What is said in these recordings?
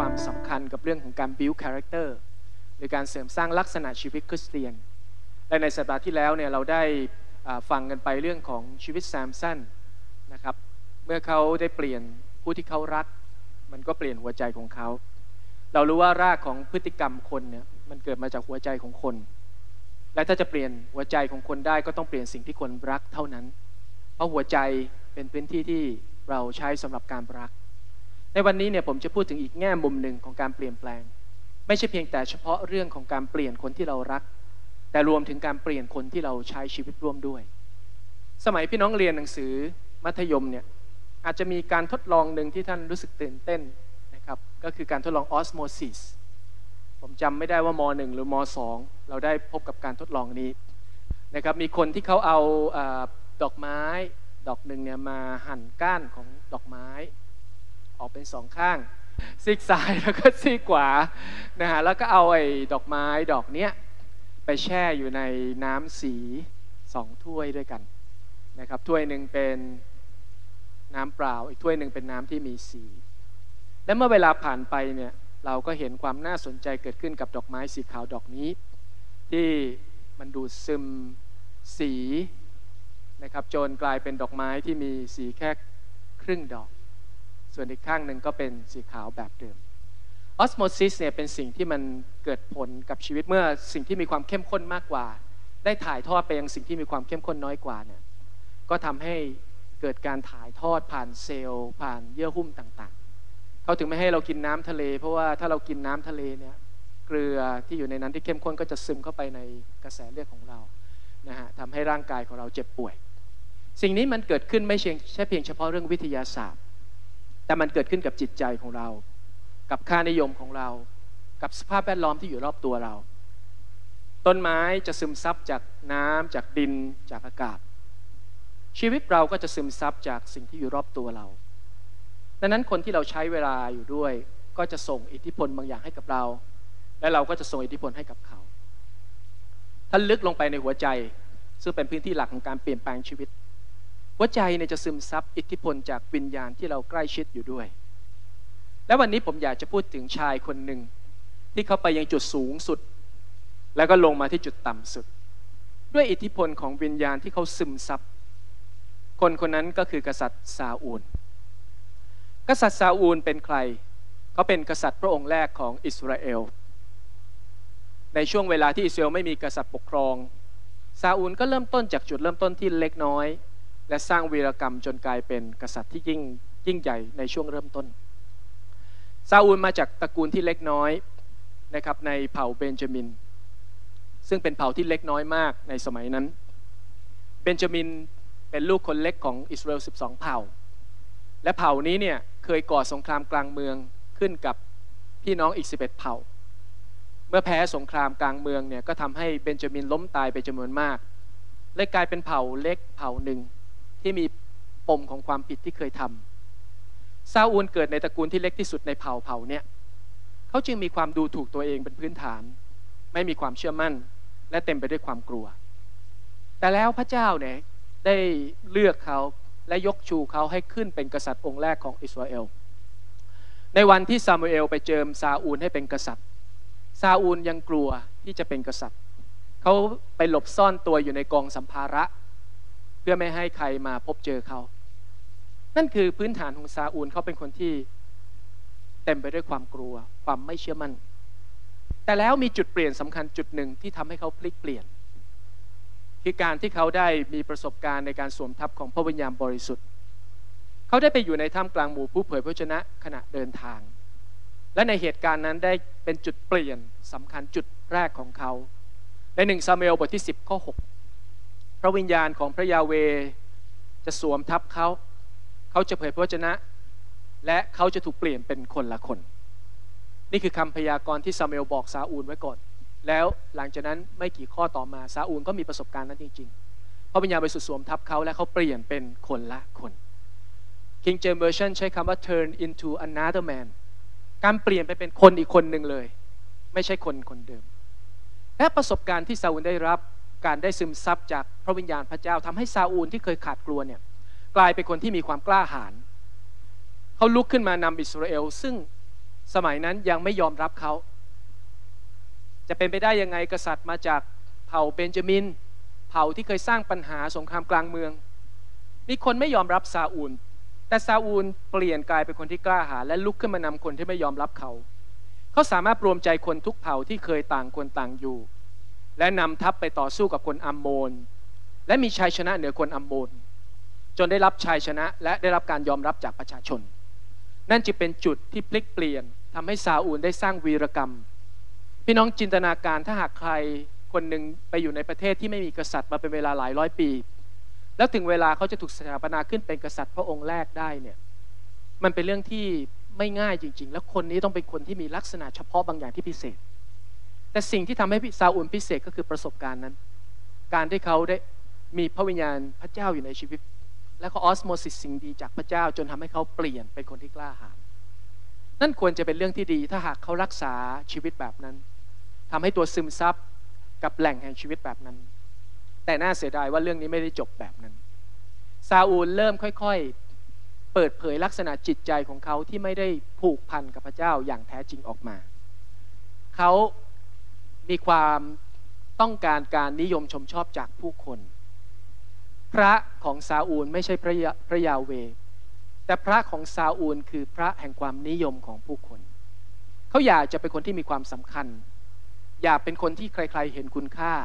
ความสำคัญกับเรื่องของการ build character หรือการเสริมสร้างลักษณะชีวิตคริสเตียนและในสัปดาห์ที่แล้วเนี่ยเราได้ฟังกันไปเรื่องของชีวิตแซมสันนะครับเมื่อเขาได้เปลี่ยนผู้ที่เขารักมันก็เปลี่ยนหัวใจของเขาเรารู้ว่ารากของพฤติกรรมคนเนี่ยมันเกิดมาจากหัวใจของคนและถ้าจะเปลี่ยนหัวใจของคนได้ก็ต้องเปลี่ยนสิ่งที่คนรักเท่านั้นเพราะหัวใจเป็นพื้นที่ที่เราใช้สำหรับการรักในวันนี้เนี่ยผมจะพูดถึงอีกแง่มุมหนึ่งของการเปลี่ยนแปลงไม่ใช่เพียงแต่เฉพาะเรื่องของการเปลี่ยนคนที่เรารักแต่รวมถึงการเปลี่ยนคนที่เราใช้ชีวิตร่วมด้วยสมัยพี่น้องเรียนหนังสือมัธยมเนี่ยอาจจะมีการทดลองหนึ่งที่ท่านรู้สึกตื่นเต้นนะครับก็คือการทดลองออสโมซิสผมจำไม่ได้ว่าม.1 หรือม.2 เราได้พบกับการทดลองนี้นะครับมีคนที่เขาเอาดอกไม้ดอกหนึ่งเนี่ยมาหั่นก้านของดอกไม้ออกเป็นสองข้างซีกซ้ายแล้วก็ซีกขวานะฮะแล้วก็เอาไอ้ดอกไม้ดอกเนี้ยไปแช่อยู่ในน้ำสี2ถ้วยด้วยกันนะครับถ้วยหนึ่งเป็นน้ำเปล่าอีกถ้วยหนึ่งเป็นน้ำที่มีสีและเมื่อเวลาผ่านไปเนี่ยเราก็เห็นความน่าสนใจเกิดขึ้นกับดอกไม้สีขาวดอกนี้ที่มันดูดซึมสีนะครับจนกลายเป็นดอกไม้ที่มีสีแค่ครึ่งดอกส่วนอีกข้างหนึ่งก็เป็นสีขาวแบบเดิมออสโมซิสเนี่ยเป็นสิ่งที่มันเกิดผลกับชีวิตเมื่อสิ่งที่มีความเข้มข้นมากกว่าได้ถ่ายทอดไปยังสิ่งที่มีความเข้มข้นน้อยกว่าเนี่ยก็ทำให้เกิดการถ่ายทอดผ่านเซลล์ผ่านเยื่อหุ้มต่างๆเขาถึงไม่ให้เรากินน้ำทะเลเพราะว่าถ้าเรากินน้ำทะเลเนี่ยเกลือที่อยู่ในนั้นที่เข้มข้นก็จะซึมเข้าไปในกระแสเลือดของเรานะฮะทำให้ร่างกายของเราเจ็บป่วยสิ่งนี้มันเกิดขึ้นไม่ใช่เพียงเฉพาะเรื่องวิทยาศาสตร์แต่มันเกิดขึ้นกับจิตใจของเรากับค่านิยมของเรากับสภาพแวดล้อมที่อยู่รอบตัวเราต้นไม้จะซึมซับจากน้ำจากดินจากอากาศชีวิตเราก็จะซึมซับจากสิ่งที่อยู่รอบตัวเราดังนั้นคนที่เราใช้เวลาอยู่ด้วยก็จะส่งอิทธิพลบางอย่างให้กับเราและเราก็จะส่งอิทธิพลให้กับเขาถ้าลึกลงไปในหัวใจซึ่งเป็นพื้นที่หลักของการเปลี่ยนแปลงชีวิตหัวใจเนี่ยจะซึมซับอิทธิพลจากวิญญาณที่เราใกล้ชิดอยู่ด้วยและวันนี้ผมอยากจะพูดถึงชายคนหนึ่งที่เขาไปยังจุดสูงสุดแล้วก็ลงมาที่จุดต่ำสุดด้วยอิทธิพลของวิญญาณที่เขาซึมซับคนคนนั้นก็คือกษัตริย์ซาอูลกษัตริย์ซาอูลเป็นใครเขาเป็นกษัตริย์พระองค์แรกของอิสราเอลในช่วงเวลาที่อิสราเอลไม่มีกษัตริย์ปกครองซาอูลก็เริ่มต้นจากจุดเริ่มต้นที่เล็กน้อยและสร้างวีรกรรมจนกลายเป็นกษัตริย์ที่ยิ่งใหญ่ในช่วงเริ่มต้นซาอูลมาจากตระกูลที่เล็กน้อยนะครับในเผ่าเบนจามินซึ่งเป็นเผ่าที่เล็กน้อยมากในสมัยนั้นเบนจามินเป็นลูกคนเล็กของอิสราเอล12เผ่าและเผ่านี้เนี่ยเคยก่อสงครามกลางเมืองขึ้นกับพี่น้องอีก11เผ่าเมื่อแพ้สงครามกลางเมืองเนี่ยก็ทำให้เบนจามินล้มตายไปจำนวนมากเลยกลายเป็นเผ่าเล็กเผ่าหนึ่งที่มีปมของความผิดที่เคยทำซาอูลเกิดในตระกูลที่เล็กที่สุดในเผ่าเนี่ยเขาจึงมีความดูถูกตัวเองเป็นพื้นฐานไม่มีความเชื่อมั่นและเต็มไปด้วยความกลัวแต่แล้วพระเจ้าเนี่ยได้เลือกเขาและยกชูเขาให้ขึ้นเป็นกษัตริย์องค์แรกของอิสราเอลในวันที่ซามูเอลไปเจิมซาอูลให้เป็นกษัตริย์ซาอูลยังกลัวที่จะเป็นกษัตริย์เขาไปหลบซ่อนตัวอยู่ในกองสัมภาระเพื่อไม่ให้ใครมาพบเจอเขานั่นคือพื้นฐานของซาอูลเขาเป็นคนที่เต็มไปด้วยความกลัวความไม่เชื่อมั่นแต่แล้วมีจุดเปลี่ยนสำคัญจุดหนึ่งที่ทำให้เขาพลิกเปลี่ยนคือการที่เขาได้มีประสบการณ์ในการสวมทับของพระวิญญาณบริสุทธิ์เขาได้ไปอยู่ในท่ามกลางหมู่ผู้เผยพระวจนะขณะเดินทางและในเหตุการณ์นั้นได้เป็นจุดเปลี่ยนสำคัญจุดแรกของเขาใน1ซามูเอลบทที่10ข้อ6พระวิญญาณของพระยาเวห์จะสวมทับเขาจะเผยพระวจนะและเขาจะถูกเปลี่ยนเป็นคนละคนนี่คือคำพยากรณ์ที่ซามูเอลบอกซาอูลไว้ก่อนแล้วหลังจากนั้นไม่กี่ข้อต่อมาซาอูลก็มีประสบการณ์นั้นจริงๆพระวิญญาณบริสุทธิ์สวมทับเขาและเขาเปลี่ยนเป็นคนละคน King James Version ใช้คำว่า turn into another man การเปลี่ยนไปเป็นคนอีกคนหนึ่งเลยไม่ใช่คนคนเดิมและประสบการณ์ที่ซาอูลได้รับการได้ซึมซับจากพระวิญญาณพระเจ้าทำให้ซาอูลที่เคยขาดกลัวเนี่ยกลายเป็นคนที่มีความกล้าหาญเขาลุกขึ้นมานำอิสราเอลซึ่งสมัยนั้นยังไม่ยอมรับเขาจะเป็นไปได้ยังไงกษัตริย์มาจากเผ่าเบนจามินเผ่าที่เคยสร้างปัญหาสงครามกลางเมืองมีคนไม่ยอมรับซาอูลแต่ซาอูลเปลี่ยนกลายเป็นคนที่กล้าหาญและลุกขึ้นมานำคนที่ไม่ยอมรับเขาสามารถรวมใจคนทุกเผ่าที่เคยต่างคนต่างอยู่และนำทัพไปต่อสู้กับคนอัมโมนและมีชัยชนะเหนือคนอัมโมนจนได้รับชัยชนะและได้รับการยอมรับจากประชาชนนั่นจึงเป็นจุดที่พลิกเปลี่ยนทำให้ซาอูลได้สร้างวีรกรรมพี่น้องจินตนาการถ้าหากใครคนหนึ่งไปอยู่ในประเทศที่ไม่มีกษัตริย์มาเป็นเวลาหลายร้อยปีแล้วถึงเวลาเขาจะถูกสถาปนาขึ้นเป็นกษัตริย์พระองค์แรกได้เนี่ยมันเป็นเรื่องที่ไม่ง่ายจริงๆแล้วคนนี้ต้องเป็นคนที่มีลักษณะเฉพาะบางอย่างที่พิเศษแต่สิ่งที่ทำให้ซาอูลพิเศษก็คือประสบการณ์นั้นการที่เขาได้มีพระวิญญาณพระเจ้าอยู่ในชีวิตและเขาออสโมซิสสิ่งดีจากพระเจ้าจนทำให้เขาเปลี่ยนเป็นคนที่กล้าหาญนั่นควรจะเป็นเรื่องที่ดีถ้าหากเขารักษาชีวิตแบบนั้นทำให้ตัวซึมซับกับแหล่งแห่งชีวิตแบบนั้นแต่น่าเสียดายว่าเรื่องนี้ไม่ได้จบแบบนั้นซาอูลเริ่มค่อยๆเปิดเผยลักษณะจิตใจของเขาที่ไม่ได้ผูกพันกับพระเจ้าอย่างแท้จริงออกมาเขามีความต้องการการนิยมชมชอบจากผู้คนพระของซาอูลไม่ใช่พระยาเวห์แต่พระของซาอูลคือพระแห่งความนิยมของผู้คนเขาอยากจะเป็นคนที่มีความสำคัญอยากเป็นคนที่ใครๆเห็นคุณค่า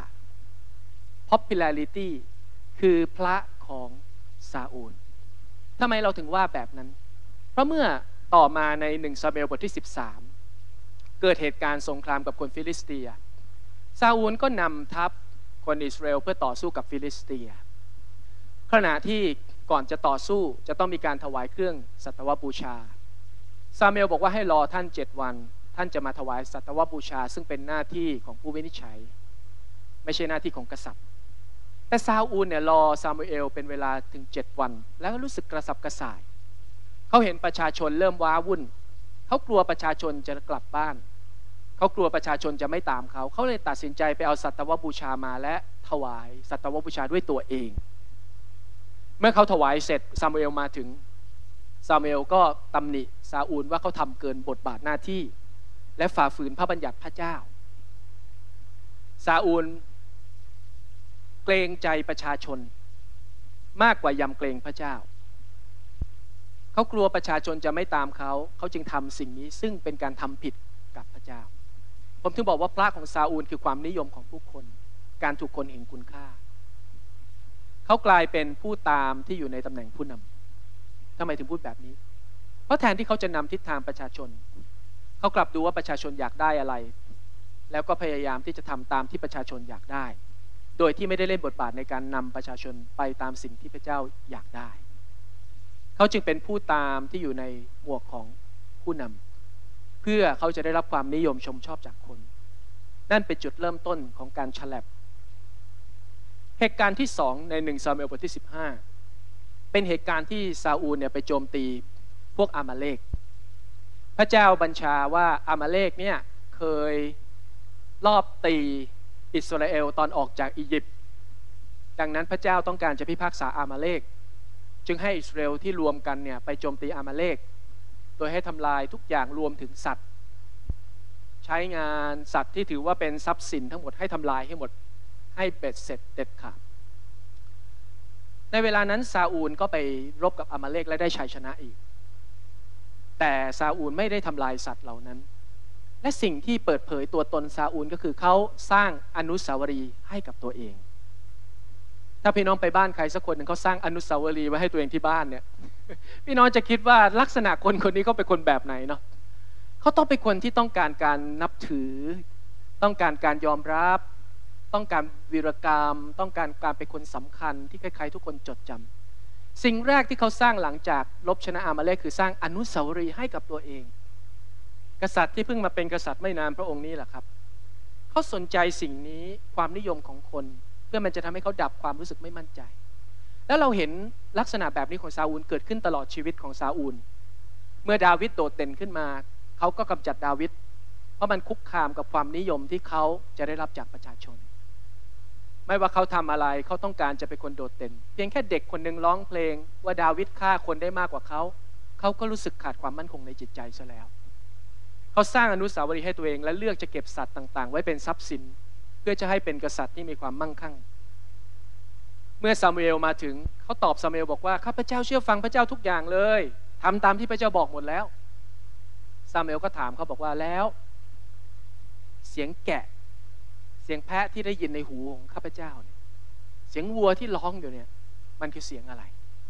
popularity คือพระของซาอูลทำไมเราถึงว่าแบบนั้นเพราะเมื่อต่อมาใน1ซามูเอลบทที่13เกิดเหตุการณ์สงครามกับคนฟิลิสเตียซาอูลก็นำทัพคนอิสราเอลเพื่อต่อสู้กับฟิลิสเตียขณะที่ก่อนจะต่อสู้จะต้องมีการถวายเครื่องสัตวบูชาซามูเอลบอกว่าให้รอท่าน7 วันท่านจะมาถวายสัตวบูชาซึ่งเป็นหน้าที่ของผู้วินิจฉัยไม่ใช่หน้าที่ของกษัตริย์แต่ซาอูลเนี่ยรอซามูเอลเป็นเวลาถึง7 วันแล้วรู้สึกกระสับกระส่ายเขาเห็นประชาชนเริ่มว้าวุ่นเขากลัวประชาชนจะกลับบ้านเขากลัวประชาชนจะไม่ตามเขาเขาเลยตัดสินใจไปเอาสัตวบูชามาและถวายสัตวบูชาด้วยตัวเองเมื่อเขาถวายเสร็จซามูเอลมาถึงซามูเอลก็ตำหนิซาอูลว่าเขาทำเกินบทบาทหน้าที่และฝ่าฝืนพระบัญญัติพระเจ้าซาอูลเกรงใจประชาชนมากกว่ายำเกรงพระเจ้าเขากลัวประชาชนจะไม่ตามเขาจึงทำสิ่งนี้ซึ่งเป็นการทำผิดกับพระเจ้าผมถึงบอกว่าพระของซาอูลคือความนิยมของผู้คนการถูกคนเห็นคุณค่าเขากลายเป็นผู้ตามที่อยู่ในตำแหน่งผู้นำทำไมถึงพูดแบบนี้เพราะแทนที่เขาจะนำทิศทางประชาชนเขากลับดูว่าประชาชนอยากได้อะไรแล้วก็พยายามที่จะทำตามที่ประชาชนอยากได้โดยที่ไม่ได้เล่นบทบาทในการนำประชาชนไปตามสิ่งที่พระเจ้าอยากได้เขาจึงเป็นผู้ตามที่อยู่ในหมวกของผู้นำเพื่อเขาจะได้รับความนิยมชมชอบจากคนนั่นเป็นจุดเริ่มต้นของการฉลับเหตุการณ์ที่2ใน1ซามูเอลบทที่15เป็นเหตุการณ์ที่ซาอูลเนี่ยไปโจมตีพวกอามาเลกพระเจ้าบัญชาว่าอามาเลกเนี่ยเคยลอบตีอิสราเอลตอนออกจากอียิปต์ดังนั้นพระเจ้าต้องการจะพิพากษาอามาเลกจึงให้อิสราเอลที่รวมกันเนี่ยไปโจมตีอามาเลกโดยให้ทำลายทุกอย่างรวมถึงสัตว์ใช้งานสัตว์ที่ถือว่าเป็นทรัพย์สินทั้งหมดให้ทำลายให้หมดให้เบ็ดเสร็จเด็ดขาดในเวลานั้นซาอูลก็ไปรบกับอามาเลกและได้ชัยชนะอีกแต่ซาอูลไม่ได้ทำลายสัตว์เหล่านั้นและสิ่งที่เปิดเผยตัวตนซาอูลก็คือเขาสร้างอนุสาวรีย์ให้กับตัวเองถ้าพี่น้องไปบ้านใครสักคนหนึ่งเขาสร้างอนุสาวรีย์ไว้ให้ตัวเองที่บ้านเนี่ยพี่น้องจะคิดว่าลักษณะคนคนนี้เขาเป็นคนแบบไหนเนาะเขาต้องเป็นคนที่ต้องการการนับถือต้องการการยอมรับต้องการวีรกรรมต้องการการเป็นคนสำคัญที่ใครๆทุกคนจดจำสิ่งแรกที่เขาสร้างหลังจากลบชนะอามาเลกคือสร้างอนุสาวรีย์ให้กับตัวเองกษัตริย์ที่เพิ่งมาเป็นกษัตริย์ไม่นานพระองค์นี้แหละครับเขาสนใจสิ่งนี้ความนิยมของคนเพื่อมันจะทำให้เขาดับความรู้สึกไม่มั่นใจแล้วเราเห็นลักษณะแบบนี้ของซาอูลเกิดขึ้นตลอดชีวิตของซาอูลเมื่อดาวิดโดดเด่นขึ้นมาเขาก็กำจัดดาวิดเพราะมันคุกคามกับความนิยมที่เขาจะได้รับจากประชาชนไม่ว่าเขาทำอะไรเขาต้องการจะเป็นคนโดดเด่นเพียงแค่เด็กคนหนึ่งร้องเพลงว่าดาวิดฆ่าคนได้มากกว่าเขาก็รู้สึกขาดความมั่นคงในจิตใจซะแล้วเขาสร้างอนุสาวรีย์ให้ตัวเองและเลือกจะเก็บสัตว์ต่างๆไว้เป็นทรัพย์สินเพื่อจะให้เป็นกษัตริย์ที่มีความมั่งคั่งเมื่อซามูเอลมาถึงเขาตอบซามูเอลบอกว่าข้าพเจ้าเชื่อฟังพระเจ้าทุกอย่างเลยทำตามที่พระเจ้าบอกหมดแล้วซามูเอลก็ถามเขาบอกว่าแล้วเสียงแกะเสียงแพะที่ได้ยินในหูของข้าพเจ้าเนี่ยเสียงวัวที่ร้องอยู่เนี่ยมันคือเสียงอะไร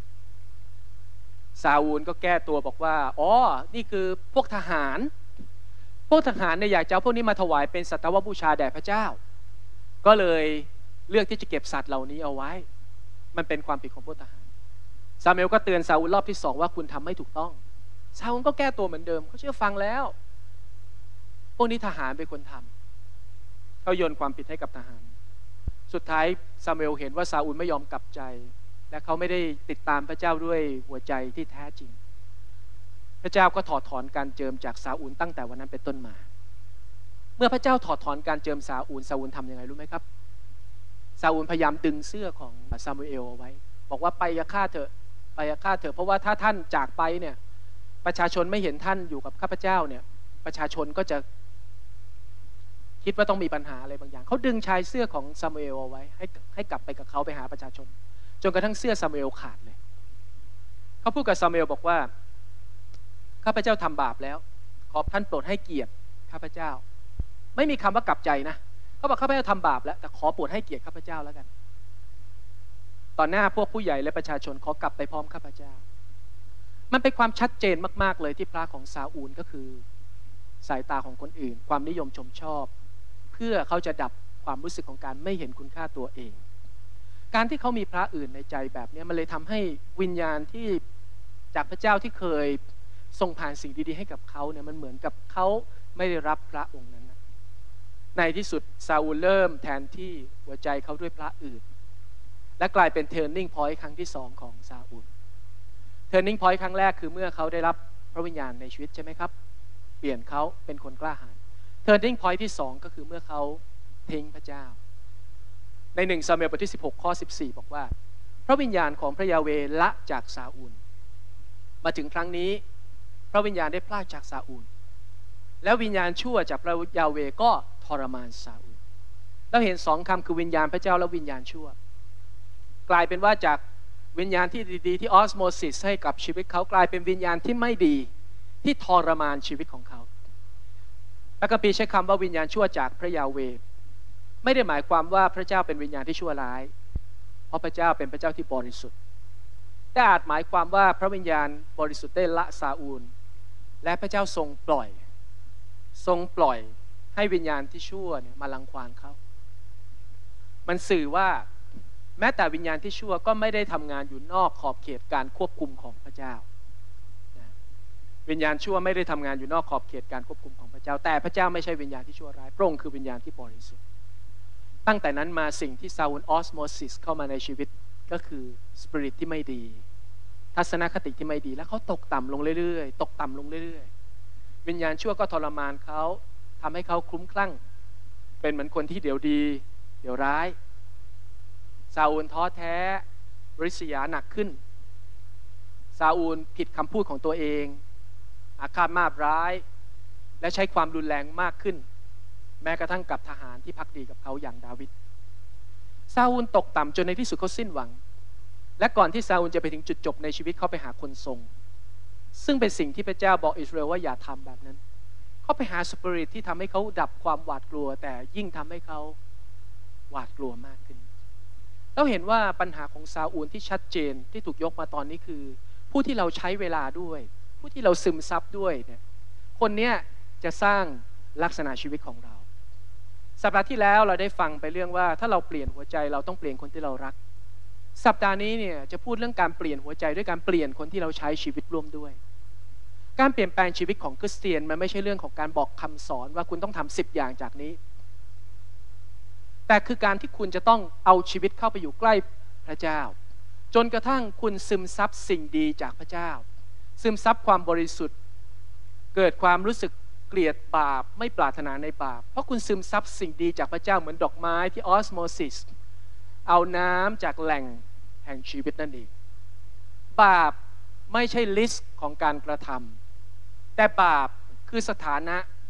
ซาอูลก็แก้ตัวบอกว่าอ๋อนี่คือพวกทหารเนี่ยอยากจะเอาพวกนี้มาถวายเป็นสัตวบูชาแด่พระเจ้าก็เลยเลือกที่จะเก็บสัตว์เหล่านี้เอาไว้มันเป็นความผิดของพวกทหารซามูเอลก็เตือนซาอูลรอบที่2ว่าคุณทำไม่ถูกต้องซาอูลก็แก้ตัวเหมือนเดิมเขาเชื่อฟังแล้วพวกนี้ทหารเป็นคนทำเขาโยนความผิดให้กับทหารสุดท้ายซามูเอลเห็นว่าซาอูลไม่ยอมกลับใจและเขาไม่ได้ติดตามพระเจ้าด้วยหัวใจที่แท้จริงพระเจ้าก็ถอดถอนการเจิมจากซาอูลตั้งแต่วันนั้นเป็นต้นมาเมื่อพระเจ้าถอดถอนการเจิมซาอูลทำยังไงรู้ไหมครับซาอูลพยายามดึงเสื้อของซามูเอลเอาไว้บอกว่าไปฆ่าเถอะเพราะว่าถ้าท่านจากไปเนี่ยประชาชนไม่เห็นท่านอยู่กับข้าพเจ้าเนี่ยประชาชนก็จะคิดว่าต้องมีปัญหาอะไรบางอย่างเขาดึงชายเสื้อของซามูเอลเอาไว้ให้กลับไปกับเขาไปหาประชาชนจนกระทั่งเสื้อซามูเอลขาดเลยเขาพูดกับซามูเอลบอกว่าข้าพเจ้าทำบาปแล้วขอท่านโปรดให้เกียรติข้าพเจ้าไม่มีคำว่ากลับใจนะเขาบอกข้าพเจ้าทำบาปแล้วแต่ขอโปรดให้เกียรติข้าพเจ้าแล้วกันต่อหน้าพวกผู้ใหญ่และประชาชนขอกลับไปพร้อมข้าพเจ้ามันเป็นความชัดเจนมากๆเลยที่พระของซาอูลก็คือสายตาของคนอื่นความนิยมชมชอบเพื่อเขาจะดับความรู้สึกของการไม่เห็นคุณค่าตัวเองการที่เขามีพระอื่นในใจแบบนี้มันเลยทำให้วิญญาณที่จากพระเจ้าที่เคยทรงผ่านสิ่งดีๆให้กับเขาเนี่ยมันเหมือนกับเขาไม่ได้รับพระองค์นั้นในที่สุดซาอูลเริ่มแทนที่หัวใจเขาด้วยพระอื่นและกลายเป็น turning point ครั้งที่2ของซาอูล turning point ครั้งแรกคือเมื่อเขาได้รับพระวิญญาณในชีวิตใช่ไหมครับเปลี่ยนเขาเป็นคนกล้าหาญ turning point ที่2ก็คือเมื่อเขาทิ้งพระเจ้าใน1ซามูเอลบทที่16ข้อ14บอกว่าพระวิญญาณของพระยาเวห์ละจากซาอูลมาถึงครั้งนี้พระวิญญาณได้พรากจากซาอูลแล้ววิญญาณชั่วจากพระยาเวห์ก็ทรมานซาอูลเราเห็น2คำคือวิญญาณพระเจ้าและวิญญาณชั่วกลายเป็นว่าจากวิญญาณที่ดีๆที่ออสโมซิสให้กับชีวิตเขากลายเป็นวิญญาณที่ไม่ดีที่ทรมานชีวิตของเขาพระคัมภีร์ใช้คำว่าวิญญาณชั่วจากพระยาเวห์ไม่ได้หมายความว่าพระเจ้าเป็นวิญญาณที่ชั่วร้ายเพราะพระเจ้าเป็นพระเจ้าที่บริสุทธิ์แต่อาจหมายความว่าพระวิญญาณบริสุทธิ์ได้ละซาอูลและพระเจ้าทรงปล่อยให้วิญญาณที่ชั่วเนี่ยมารังควานเขามันสื่อว่าแม้แต่วิญญาณที่ชั่วก็ไม่ได้ทำงานอยู่นอกขอบเขตการควบคุมของพระเจ้าวิญญาณชั่วไม่ได้ทำงานอยู่นอกขอบเขตการควบคุมของพระเจ้าแต่พระเจ้าไม่ใช่วิญญาณที่ชั่วร้ายพระองค์คือวิญญาณที่บริสุทธิ์ตั้งแต่นั้นมาสิ่งที่ซาอูลออสโมซิสเข้ามาในชีวิตก็คือสปิริตที่ไม่ดีทัศนคติที่ไม่ดีแล้วเขาตกต่ำลงเรื่อยๆวิญญาณชั่วก็ทรมานเขาทำให้เขาคลุ้มคลั่งเป็นเหมือนคนที่เดี๋ยวดีเดี๋ยวร้ายซาอูลท้อแท้ริษยาหนักขึ้นซาอูลผิดคำพูดของตัวเองอาฆาตมาร้ายและใช้ความรุนแรงมากขึ้นแม้กระทั่งกับทหารที่ภักดีกับเขาอย่างดาวิดซาอูลตกต่ำจนในที่สุดเขาสิ้นหวังและก่อนที่ซาอูลจะไปถึงจุดจบในชีวิตเขาไปหาคนทรงซึ่งเป็นสิ่งที่พระเจ้าบอกอิสราเอลว่าอย่าทำแบบนั้นเขาไปหาสปิริตที่ทำให้เขาดับความหวาดกลัวแต่ยิ่งทำให้เขาหวาดกลัวมากขึ้นเราเห็นว่าปัญหาของซาอูลที่ชัดเจนที่ถูกยกมาตอนนี้คือผู้ที่เราใช้เวลาด้วยผู้ที่เราซึมซับด้วยเนี่ยคนเนี้ยจะสร้างลักษณะชีวิตของเราสัปดาห์ที่แล้วเราได้ฟังไปเรื่องว่าถ้าเราเปลี่ยนหัวใจเราต้องเปลี่ยนคนที่เรารักสัปดาห์นี้เนี่ยจะพูดเรื่องการเปลี่ยนหัวใจด้วยการเปลี่ยนคนที่เราใช้ชีวิตร่วมด้วยการเปลี่ยนแปลงชีวิตของคริสเตียนมันไม่ใช่เรื่องของการบอกคำสอนว่าคุณต้องทำ10 อย่างจากนี้แต่คือการที่คุณจะต้องเอาชีวิตเข้าไปอยู่ใกล้พระเจ้าจนกระทั่งคุณซึมซับสิ่งดีจากพระเจ้าซึมซับความบริสุทธิ์เกิดความรู้สึกเกลียดบาปไม่ปรารถนาในบาปเพราะคุณซึมซับสิ่งดีจากพระเจ้าเหมือนดอกไม้ที่ออสโมซิสเอาน้ำจากแหล่งแห่งชีวิตนั่นเองบาปไม่ใช่ลิสต์ของการกระทำแต่บาปคือสถานะ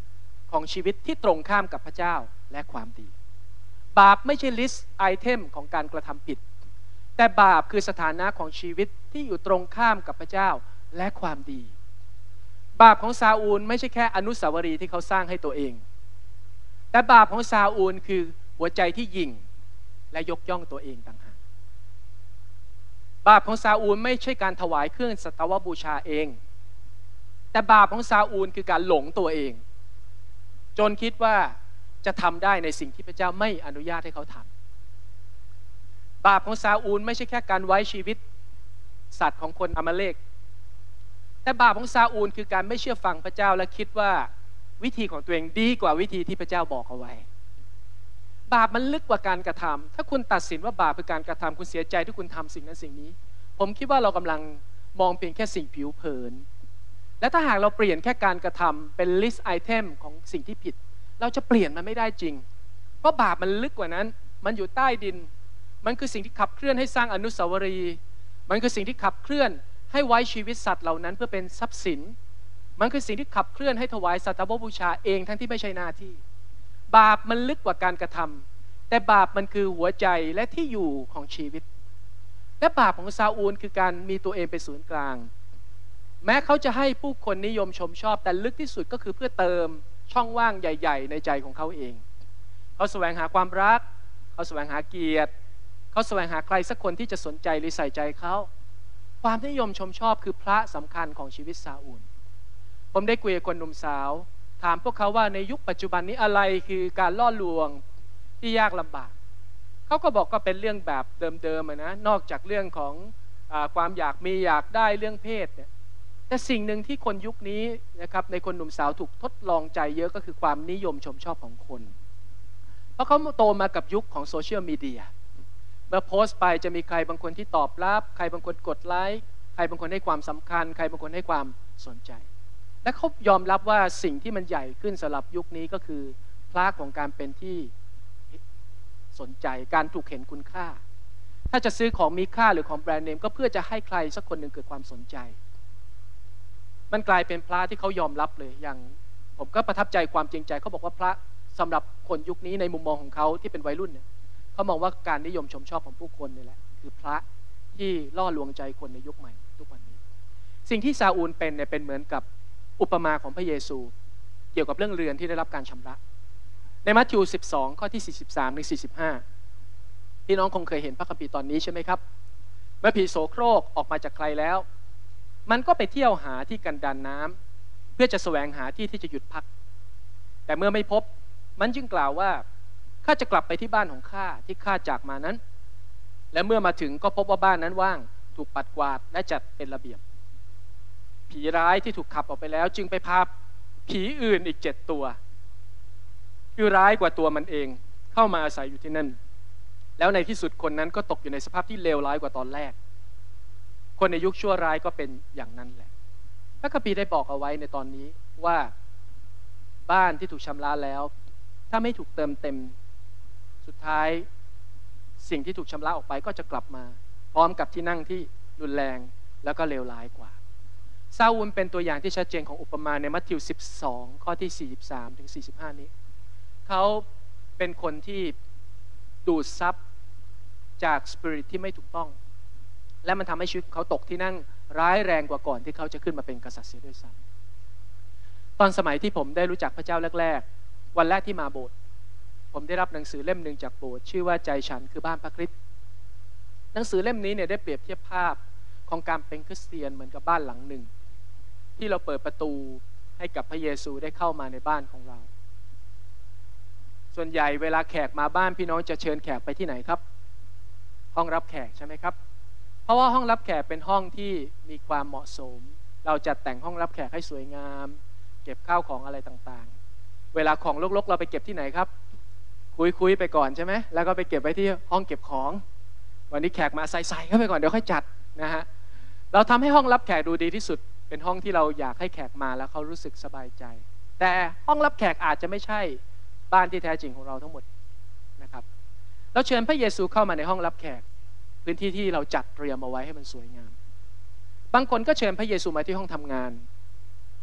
ของชีวิตที่ตรงข้ามกับพระเจ้าและความดีบาปไม่ใช่ลิสต์ไอเทมของการกระทำผิดแต่บาปคือสถานะของชีวิตที่อยู่ตรงข้ามกับพระเจ้าและความดีบาปของซาอูลไม่ใช่แค่อนุสาวรีย์ที่เขาสร้างให้ตัวเองแต่บาปของซาอูลคือหัวใจที่หยิ่งและยกย่องตัวเองต่างหากบาปของซาอูลไม่ใช่การถวายเครื่องสักการะบูชาเองแต่บาปของซาอูลคือการหลงตัวเองจนคิดว่าจะทำได้ในสิ่งที่พระเจ้าไม่อนุญาตให้เขาทำบาปของซาอูลไม่ใช่แค่การไว้ชีวิตสัตว์ของคนอามาเลกแต่บาปของซาอูลคือการไม่เชื่อฟังพระเจ้าและคิดว่าวิธีของตัวเองดีกว่าวิธีที่พระเจ้าบอกเอาไว้บาปมันลึกกว่าการกระทำถ้าคุณตัดสินว่าบาปคือการกระทำคุณเสียใจที่คุณทำสิ่งนั้นสิ่งนี้ผมคิดว่าเรากำลังมองเพียงแค่สิ่งผิวเผินและถ้าหากเราเปลี่ยนแค่การกระทำเป็นลิสต์ไอเทมของสิ่งที่ผิดเราจะเปลี่ยนมันไม่ได้จริงเพราะบาปมันลึกกว่านั้นมันอยู่ใต้ดินมันคือสิ่งที่ขับเคลื่อนให้สร้างอนุสาวรีย์มันคือสิ่งที่ขับเคลื่อนให้ไว้ชีวิตสัตว์เหล่านั้นเพื่อเป็นทรัพย์สินมันคือสิ่งที่ขับเคลื่อนให้ถวายสักการะบูชาเองทั้งที่ไม่ใช่หน้าที่บาปมันลึกกว่าการกระทำแต่บาปมันคือหัวใจและที่อยู่ของชีวิตและบาปของซาอูลคือการมีตัวเองเป็นศูนย์กลางแม้เขาจะให้ผู้คนนิยมชมชอบแต่ลึกที่สุดก็คือเพื่อเติมช่องว่างใหญ่ๆในใจของเขาเองเขาแสวงหาความรักเขาแสวงหาเกียรติเขาแสวงหาใครสักคนที่จะสนใจหรือใส่ใจเขาความนิยมชมชอบคือพระสำคัญของชีวิตซาอูลผมได้คุยกับคนหนุ่มสาวถามพวกเขาว่าในยุคปัจจุบันนี้อะไรคือการล่อลวงที่ยากลำบากเขาก็บอกก็เป็นเรื่องแบบเดิมๆนะนอกจากเรื่องของความอยากมีอยากได้เรื่องเพศเนี่ยแต่สิ่งหนึ่งที่คนยุคนี้นะครับในคนหนุ่มสาวถูกทดลองใจเยอะก็คือความนิยมชมชอบของคนเพราะเขาโตมากับยุคของโซเชียลมีเดียเมื่อโพสต์ไปจะมีใครบางคนที่ตอบรับใครบางคนกดไลค์ใครบางคนให้ความสำคัญใครบางคนให้ความสนใจและเขายอมรับว่าสิ่งที่มันใหญ่ขึ้นสำหรับยุคนี้ก็คือพลาของการเป็นที่สนใจการถูกเห็นคุณค่าถ้าจะซื้อของมีค่าหรือของแบรนด์เนมก็เพื่อจะให้ใครสักคนหนึ่งเกิดความสนใจมันกลายเป็นพระที่เขายอมรับเลยอย่างผมก็ประทับใจความจริงใจเขาบอกว่าพระสำหรับคนยุคนี้ในมุมมองของเขาที่เป็นวัยรุ่นเนี่ยเขามองว่าการนิยมชมชอบของผู้คนนี่แหละคือพระที่ล่อลวงใจคนในยุคใหม่ทุกวันนี้สิ่งที่ซาอูลเป็นเนี่ยเป็นเหมือนกับอุปมาของพระเยซูเกี่ยวกับเรื่องเรือนที่ได้รับการชำระในมัทธิว12ข้อที่43ถึง45พี่น้องคงเคยเห็นพระคัมภีร์ตอนนี้ใช่ไหมครับเมื่อผีโสโครกออกมาจากใครแล้วมันก็ไปเที่ยวหาที่กันดารน้ำเพื่อจะแสวงหาที่ที่จะหยุดพักแต่เมื่อไม่พบมันจึงกล่าวว่าข้าจะกลับไปที่บ้านของข้าที่ข้าจากมานั้นและเมื่อมาถึงก็พบว่าบ้านนั้นว่างถูกปัดกวาดและจัดเป็นระเบียบผีร้ายที่ถูกขับออกไปแล้วจึงไปพาผีอื่นอีก7ตัวคือร้ายกว่าตัวมันเองเข้ามาอาศัยอยู่ที่นั่นแล้วในที่สุดคนนั้นก็ตกอยู่ในสภาพที่เลวร้ายกว่าตอนแรกคนในยุคชั่วร้ายก็เป็นอย่างนั้นแหละพระคัมภีร์ได้บอกเอาไว้ในตอนนี้ว่าบ้านที่ถูกชำระแล้วถ้าไม่ถูกเติมเต็มสุดท้ายสิ่งที่ถูกชำระออกไปก็จะกลับมาพร้อมกับที่นั่งที่รุนแรงแล้วก็เลวร้ายกว่าซาอูลเป็นตัวอย่างที่ชัดเจนของอุปมาในมัทธิว12ข้อที่43ถึง45นี้เขาเป็นคนที่ดูดซับจากสปิริตที่ไม่ถูกต้องและมันทำให้ชีวิตเขาตกที่นั่งร้ายแรงกว่าก่อนที่เขาจะขึ้นมาเป็นกษัตริย์เสียด้วยซ้ำตอนสมัยที่ผมได้รู้จักพระเจ้าแรกๆวันแรกที่มาโบสถ์ผมได้รับหนังสือเล่มหนึ่งจากโบสถ์ชื่อว่าใจฉันคือบ้านพระคริสต์หนังสือเล่มนี้เนี่ยได้เปรียบเทียบภาพของการเป็นคริสเตียนเหมือนกับบ้านหลังหนึ่งที่เราเปิดประตูให้กับพระเยซูได้เข้ามาในบ้านของเราส่วนใหญ่เวลาแขกมาบ้านพี่น้องจะเชิญแขกไปที่ไหนครับห้องรับแขกใช่ไหมครับเพราะว่าห้องรับแขกเป็นห้องที่มีความเหมาะสมเราจัดแต่งห้องรับแขกให้สวยงามเก็บข้าวของอะไรต่างๆเวลาของรกๆเราไปเก็บที่ไหนครับคุยไปก่อนใช่ไหมแล้วก็ไปเก็บไว้ที่ห้องเก็บของวันนี้แขกมาใส่เข้าไปก่อนเดี๋ยวค่อยจัดนะฮะเราทำให้ห้องรับแขกดูดีที่สุดเป็นห้องที่เราอยากให้แขกมาแล้วเขารู้สึกสบายใจแต่ห้องรับแขกอาจจะไม่ใช่บ้านที่แท้จริงของเราทั้งหมดนะครับเราเชิญพระเยซูเข้ามาในห้องรับแขกพื้นที่ที่เราจัดเตรียมเอาไว้ให้มันสวยงามบางคนก็เชิญพระเยซูมาที่ห้องทำงาน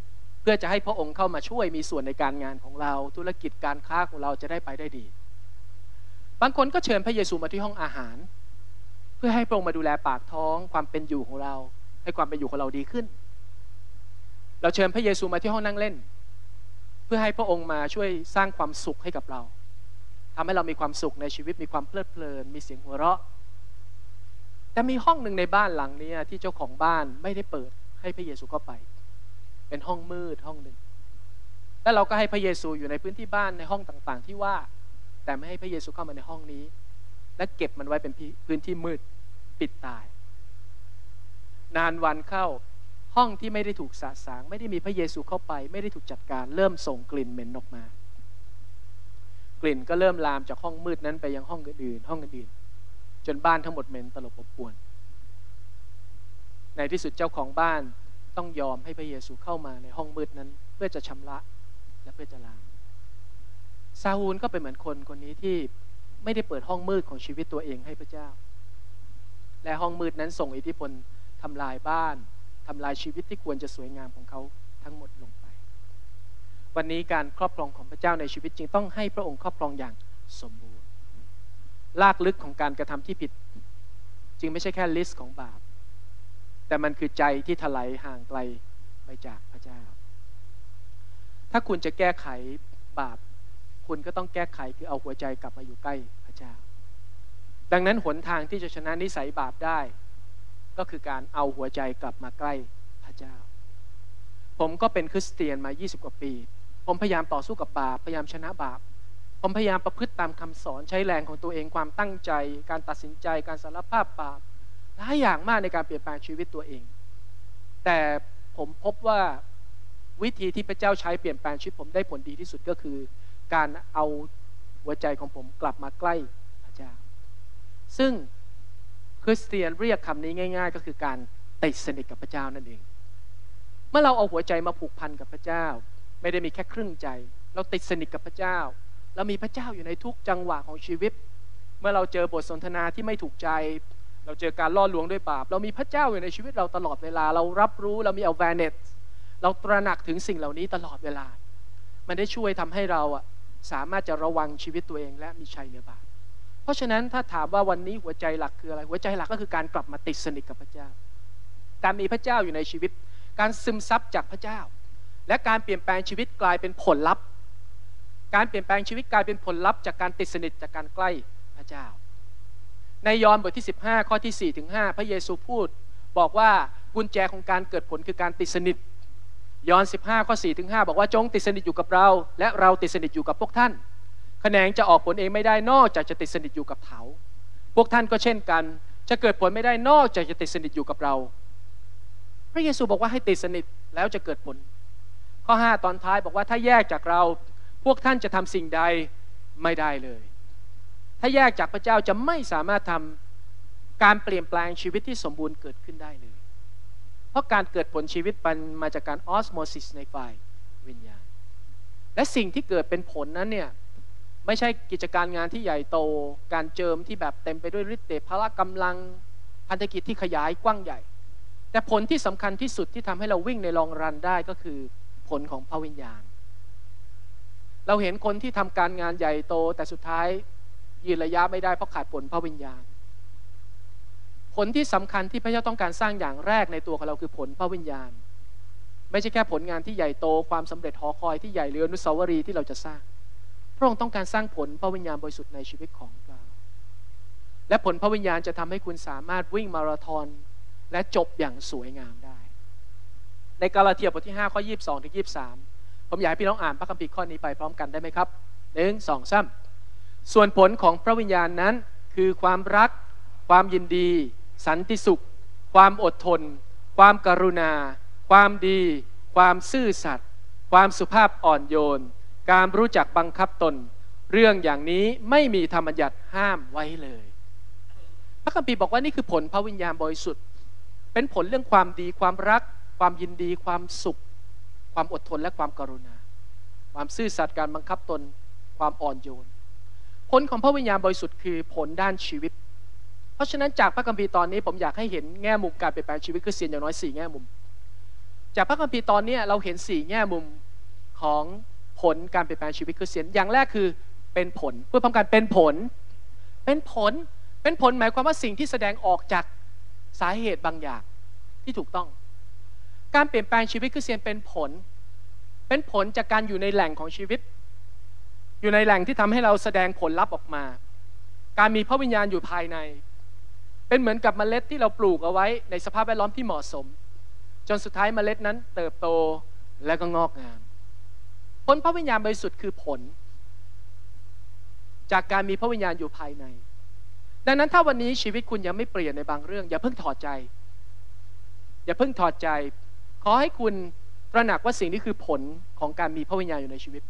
เพื่อจะให้พระองค์เข้ามาช่วยมีส่วนในการงานของเราธุรกิจการค้าของเราจะได้ไปได้ดีบางคนก็เชิญพระเยซูมาที่ห้องอาหารเพื่อให้พระองค์มาดูแลปากท้องความเป็นอยู่ของเราให้ความเป็นอยู่ของเราดีขึ้นเราเชิญพระเยซูมาที่ห้องนั่งเล่นเพื่อให้พระองค์มาช่วยสร้างความสุขให้กับเราทำให้เรามีความสุขในชีวิตมีความเพลิดเพลินมีเสียงหัวเราะแต่มีห้องหนึ่งในบ้านหลังนี้ที่เจ้าของบ้านไม่ได้เปิดให้พระเยซูเข้าไปเป็นห้องมืดห้องหนึ่งแล้วเราก็ให้พระเยซูอยู่ในพื้นที่บ้านในห้องต่างๆที่ว่าแต่ไม่ให้พระเยซูเข้ามาในห้องนี้และเก็บมันไว้เป็นพื้นที่มืดปิดตายนานวันเข้าห้องที่ไม่ได้ถูกสะสางไม่ได้มีพระเยซูเข้าไปไม่ได้ถูกจัดการเริ่มส่งกลิ่นเหม็นออกมากลิ่นก็เริ่มลามจากห้องมืดนั้นไปยังห้องอื่นจนบ้านทั้งหมดเหม็นตลบอบอวนในที่สุดเจ้าของบ้านต้องยอมให้พระเยซูเข้ามาในห้องมืดนั้นเพื่อจะชำระและเพื่อจะล้างซาอูลก็เป็นเหมือนคนนี้ที่ไม่ได้เปิดห้องมืดของชีวิตตัวเองให้พระเจ้าและห้องมืดนั้นส่งอิทธิพลทำลายบ้านทำลายชีวิตที่ควรจะสวยงามของเขาทั้งหมดลงไปวันนี้การครอบครองของพระเจ้าในชีวิตจึงต้องให้พระองค์ครอบครองอย่างสมบูรณ์รากลึกของการกระทำที่ผิดจึงไม่ใช่แค่ลิสต์ของบาปแต่มันคือใจที่ถลายห่างไกลไปจากพระเจ้าถ้าคุณจะแก้ไขบาปคุณก็ต้องแก้ไขคือเอาหัวใจกลับมาอยู่ใกล้พระเจ้าดังนั้นหนทางที่จะชนะนิสัยบาปได้ก็คือการเอาหัวใจกลับมาใกล้พระเจ้าผมก็เป็นคริสเตียนมา20กว่าปีผมพยายามต่อสู้กับบาปพยายามชนะบาปผมพยายามประพฤติตามคำสอนใช้แรงของตัวเองความตั้งใจการตัดสินใจการสารภาพบาปหลายอย่างมากในการเปลี่ยนแปลงชีวิตตัวเองแต่ผมพบว่าวิธีที่พระเจ้าใช้เปลี่ยนแปลงชีวิตผมได้ผลดีที่สุดก็คือการเอาหัวใจของผมกลับมาใกล้พระเจ้าซึ่งคริสเตียนเรียกคำนี้ง่ายๆก็คือการติดสนิทกับพระเจ้านั่นเองเมื่อเราเอาหัวใจมาผูกพันกับพระเจ้าไม่ได้มีแค่ครึ่งใจเราติดสนิทกับพระเจ้าเรามีพระเจ้าอยู่ในทุกจังหวะของชีวิตเมื่อเราเจอบทสนทนาที่ไม่ถูกใจเราเจอการล่อลวงด้วยบาปเรามีพระเจ้าอยู่ในชีวิตเราตลอดเวลาเรารับรู้เรามี awareness เราตระหนักถึงสิ่งเหล่านี้ตลอดเวลามันได้ช่วยทำให้เราสามารถจะระวังชีวิตตัวเองและมีชัยเหนือบาปเพราะฉะนั้นถ้าถามว่าวันนี้หัวใจหลักคืออะไรหัวใจหลักก็คือการกลับมาติดสนิทกับพระเจ้าการมีพระเจ้าอยู่ในชีวิตการซึมซับจากพระเจ้าและการเปลี่ยนแปลงชีวิตกลายเป็นผลลัพธ์การเปลี่ยนแปลงชีวิตกลายเป็นผลลัพธ์จากการติดสนิทจากการใกล้พระเจ้าในยอห์นบทที่15ข้อที่4ถึง5พระเยซูพูดบอกว่ากุญแจของการเกิดผลคือการติดสนิทยอห์น15ข้อ4ถึง5บอกว่าจงติดสนิทอยู่กับเราและเราติดสนิทอยู่กับพวกท่านแขนงจะออกผลเองไม่ได้นอกจากจะติดสนิทอยู่กับเถาพวกท่านก็เช่นกันจะเกิดผลไม่ได้นอกจากจะติดสนิทอยู่กับเราพระเยซูบอกว่าให้ติดสนิทแล้วจะเกิดผลข้อ5ตอนท้ายบอกว่าถ้าแยกจากเราพวกท่านจะทำสิ่งใดไม่ได้เลยถ้าแยกจากพระเจ้าจะไม่สามารถทำการเปลี่ยนแปลงชีวิตที่สมบูรณ์เกิดขึ้นได้เลยเพราะการเกิดผลชีวิตมันมาจากการออสโมซิสในฝ่ายวิญญาณและสิ่งที่เกิดเป็นผลนั้นเนี่ยไม่ใช่กิจการงานที่ใหญ่โตการเจิมที่แบบเต็มไปด้วยฤทธิ์เดชพละกำลังพันธกิจที่ขยายกว้างใหญ่แต่ผลที่สำคัญที่สุดที่ทำให้เราวิ่งในลองรันได้ก็คือผลของพระวิญญาณเราเห็นคนที่ทำการงานใหญ่โตแต่สุดท้ายยืนระยะไม่ได้เพราะขาดผลพระวิญญาณผลที่สำคัญที่พระเจ้าต้องการสร้างอย่างแรกในตัวของเราคือผลพระวิญญาณไม่ใช่แค่ผลงานที่ใหญ่โตความสำเร็จหอคอยที่ใหญ่หรืออนุสาวรีย์ที่เราจะสร้างพระองค์ต้องการสร้างผลพระวิญญาณบริสุทธิ์ในชีวิตของเราและผลพระวิญญาณจะทำให้คุณสามารถวิ่งมาราธอนและจบอย่างสวยงามได้ในกาลาเทียบทที่5ข้อ22ถึง23ผมอยากให้พี่น้องอ่านพระคัมภีร์ข้อนี้ไปพร้อมกันได้ไหมครับ1 2 3ส่วนผลของพระวิญญาณนั้นคือความรักความยินดีสันติสุขความอดทนความกรุณาความดีความซื่อสัตย์ความสุภาพอ่อนโยนการรู้จักบังคับตนเรื่องอย่างนี้ไม่มีธรรมบัญญัติห้ามไว้เลยพระคัมภีร์บอกว่านี่คือผลพระวิญญาณบริสุทธิ์เป็นผลเรื่องความดีความรักความยินดีความสุขความอดทนและความกรุณาความซื่อสัตย์การบังคับตนความอ่อนโยนผลของพระวิญญาณบริสุทธิ์คือผลด้านชีวิตเพราะฉะนั้นจากพระคัมภีร์ตอนนี้ผมอยากให้เห็นแง่มุมการเปลี่ยนแปลงชีวิตคริสเตียนอย่างน้อย4แง่มุมจากพระคัมภีร์ตอนนี้เราเห็น4แง่มุมของผลการเปลี่ยนแปลงชีวิตคริสเตียนอย่างแรกคือเป็นผลพูดพร้อมกันเป็นผลเป็นผลเป็นผลหมายความว่าสิ่งที่แสดงออกจากสาเหตุบางอย่างที่ถูกต้องการเปลี่ยนแปลงชีวิตคริสเตียนเป็นผลจากการอยู่ในแหล่งของชีวิตอยู่ในแหล่งที่ทำให้เราแสดงผลลัพธ์ออกมาการมีพระวิญญาณอยู่ภายในเป็นเหมือนกับเมล็ดที่เราปลูกเอาไว้ในสภาพแวดล้อมที่เหมาะสมจนสุดท้ายเมล็ดนั้นเติบโตและก็งอกงามผลพระวิญญาณบริสุทธิ์คือผลจากการมีพระวิญญาณอยู่ภายในดังนั้นถ้าวันนี้ชีวิตคุณยังไม่เปลี่ยนในบางเรื่องอย่าเพิ่งถอดใจขอให้คุณตระหนักว่าสิ่งนี้คือผลของการมีพระวิญญาณอยู่ในชีวิต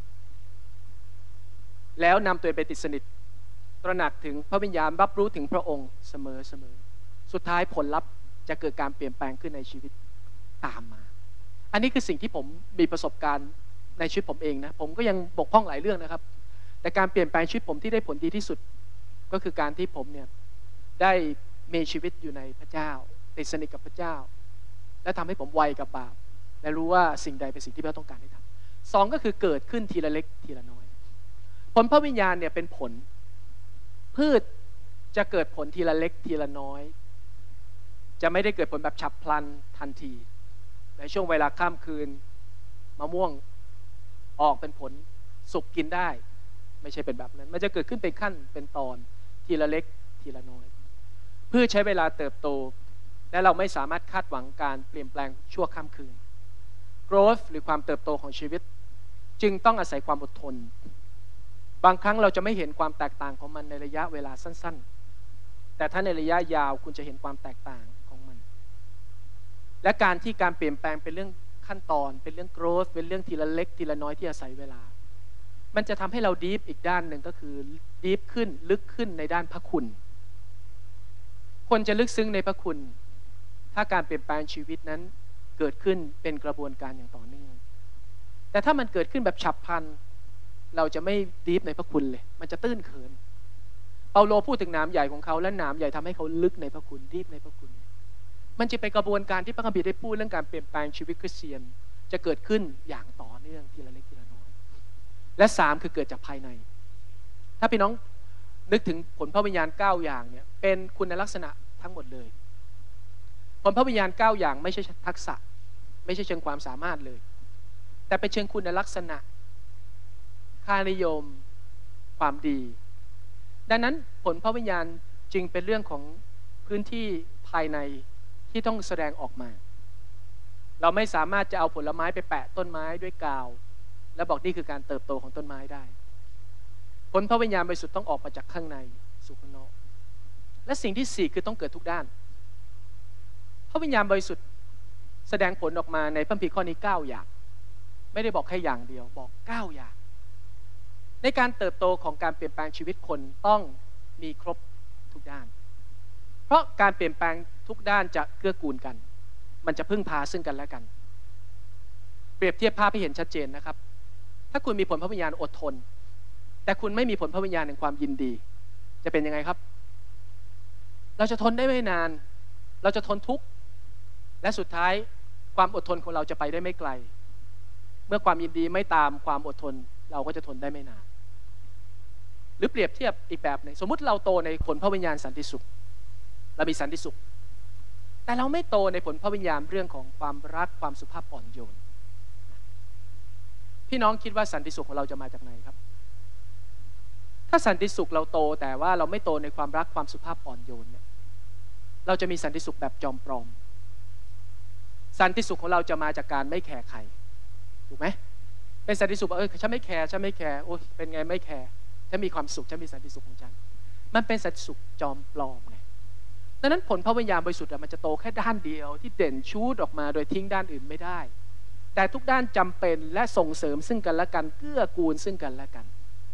แล้วนำตัวเองไปติดสนิทตระหนักถึงพระวิญญาณรับรู้ถึงพระองค์เสมอสุดท้ายผลลัพธ์จะเกิดการเปลี่ยนแปลงขึ้นในชีวิตตามมาอันนี้คือสิ่งที่ผมมีประสบการณ์ในชีวิตผมเองนะผมก็ยังบกพร่องหลายเรื่องนะครับแต่การเปลี่ยนแปลงชีวิตผมที่ได้ผลดีที่สุดก็คือการที่ผมเนี่ยได้มีชีวิตอยู่ในพระเจ้าติดสนิทกับพระเจ้าและทำให้ผมไวกับบาปและรู้ว่าสิ่งใดเป็นสิ่งที่พระต้องการให้ทำ2ก็คือเกิดขึ้นทีละเล็กทีละน้อยผลพระวิญญาณเนี่ยเป็นผลพืชจะเกิดผลทีละเล็กทีละน้อยจะไม่ได้เกิดผลแบบฉับพลันทันทีในช่วงเวลาข้ามคืนมะม่วงออกเป็นผลสุกกินได้ไม่ใช่เป็นแบบนั้นมันจะเกิดขึ้นเป็นขั้นเป็นตอนทีละเล็กทีละน้อยพืชใช้เวลาเติบโตและเราไม่สามารถคาดหวังการเปลี่ยนแปลงชั่วข้ามคืน growth หรือความเติบโตของชีวิตจึงต้องอาศัยความอดทนบางครั้งเราจะไม่เห็นความแตกต่างของมันในระยะเวลาสั้นๆแต่ถ้าในระยะยาวคุณจะเห็นความแตกต่างของมันและการที่การเปลี่ยนแปลงเป็นเรื่องขั้นตอนเป็นเรื่อง growth เป็นเรื่องทีละเล็กทีละน้อยที่อาศัยเวลามันจะทำให้เรา deep อีกด้านหนึ่งก็คือ deep ขึ้นลึกขึ้นในด้านพระคุณคนจะลึกซึ้งในพระคุณถ้าการเปลี่ยนแปลงชีวิตนั้นเกิดขึ้นเป็นกระบวนการอย่างต่อเนื่องแต่ถ้ามันเกิดขึ้นแบบฉับพลันเราจะไม่ดีฟในพระคุณเลยมันจะตื้นเขินเปาโลพูดถึงหนามใหญ่ของเขาและหนามใหญ่ทำให้เขาลึกในพระคุณดีฟในพระคุณมันจะเป็นกระบวนการที่พระคัมภีร์ได้พูดเรื่องการเปลี่ยนแปลงชีวิตคริสเตียนจะเกิดขึ้นอย่างต่อเนื่องทีละเล็กทีละน้อยและ3คือเกิดจากภายในถ้าพี่น้องนึกถึงผลพระวิญญาณ9อย่างเนี่ยเป็นคุณลักษณะทั้งหมดเลยผลพระวิญญาณ9อย่างไม่ใช่ทักษะไม่ใช่เชิงความสามารถเลยแต่เป็นเชิงคุณลักษณะค่านิยมความดีดังนั้นผลพระวิญญาณจึงเป็นเรื่องของพื้นที่ภายในที่ต้องแสดงออกมาเราไม่สามารถจะเอาผลไม้ไปแปะต้นไม้ด้วยกาวแล้วบอกนี่คือการเติบโตของต้นไม้ได้ผลพระวิญญาณบริสุทธิ์ต้องออกมาจากข้างในสู่ข้างนอกและสิ่งที่4คือต้องเกิดทุกด้านพระวิญญาณบริสุทธิ์แสดงผลออกมาในพระคัมภีร์ข้อนี้9อย่างไม่ได้บอกแค่อย่างเดียวบอก9อย่างในการเติบโตของการเปลี่ยนแปลงชีวิตคนต้องมีครบทุกด้านเพราะการเปลี่ยนแปลงทุกด้านจะเกื้อกูลกันมันจะพึ่งพาซึ่งกันและกันเปรียบเทียบภาพให้เห็นชัดเจนนะครับถ้าคุณมีผลพระวิญญาณอดทนแต่คุณไม่มีผลพระวิญญาณแห่งความยินดีจะเป็นยังไงครับเราจะทนได้ไม่นานเราจะทนทุกข์และสุดท้ายความอดทนของเราจะไปได้ไม่ไกลเมื่อความยินดีไม่ตามความอดทนเราก็จะทนได้ไม่นานหรือเปรียบเทียบอีกแบบหนึ่งสมมุติเราโตในผลพระวิญญาณสันติสุขเรามีสันติสุขแต่เราไม่โตในผลพระวิญญาณเรื่องของความรักความสุภาพอ่อนโยนพี่น้องคิดว่าสันติสุขของเราจะมาจากไหนครับถ้าสันติสุขเราโตแต่ว่าเราไม่โตในความรักความสุภาพอ่อนโยนเนี่ยเราจะมีสันติสุขแบบจอมปลอมสันติสุขของเราจะมาจากการไม่แคร์ใครถูกไหมเป็นสันติสุขฉันไม่แคร์โอ้ยเป็นไงไม่แคร์ฉันมีความสุขฉันมีสันติสุขของฉันมันเป็นสันติสุขจอมปลอมไงดังนั้นผลพระวิญญาณบริสุทธิ์มันจะโตแค่ด้านเดียวที่เด่นชูดออกมาโดยทิ้งด้านอื่นไม่ได้แต่ทุกด้านจำเป็นและส่งเสริมซึ่งกันและกันเกื้อกูลซึ่งกันและกัน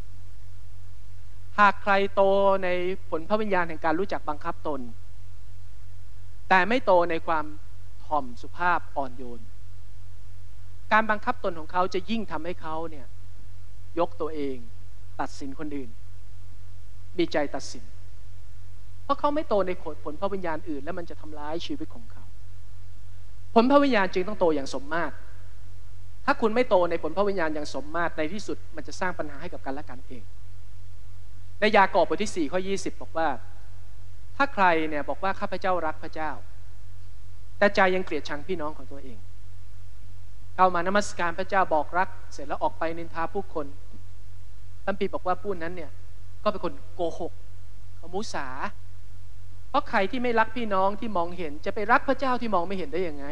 หากใครโตในผลพระวิญญาณแห่งการรู้จักบังคับตนแต่ไม่โตในความถ่อมสุภาพอ่อนโยนการบังคับตนของเขาจะยิ่งทำให้เขาเนี่ยยกตัวเองตัดสินคนอื่นมีใจตัดสินเพราะเขาไม่โตในผลพระวิญญาณอื่นแล้วมันจะทำร้ายชีวิตของเขาผลพระวิญญาณจึงต้องโตอย่างสมมาตรถ้าคุณไม่โตในผลพระวิญญาณอย่างสมมาตรในที่สุดมันจะสร้างปัญหาให้กับกันและกันเองในยากอบบทที่4ข้อ20บอกว่าถ้าใครเนี่ยบอกว่าข้าพเจ้ารักพระเจ้าแต่ใจยังเกลียดชังพี่น้องของตัวเองเข้ามานมัสการพระเจ้าบอกรักเสร็จแล้วออกไปนินทาผู้คนท่านปีบอกว่าผู้นั้นเนี่ยก็เป็นคนโกหกเขามุสาเพราะใครที่ไม่รักพี่น้องที่มองเห็นจะไปรักพระเจ้าที่มองไม่เห็นได้ยังไง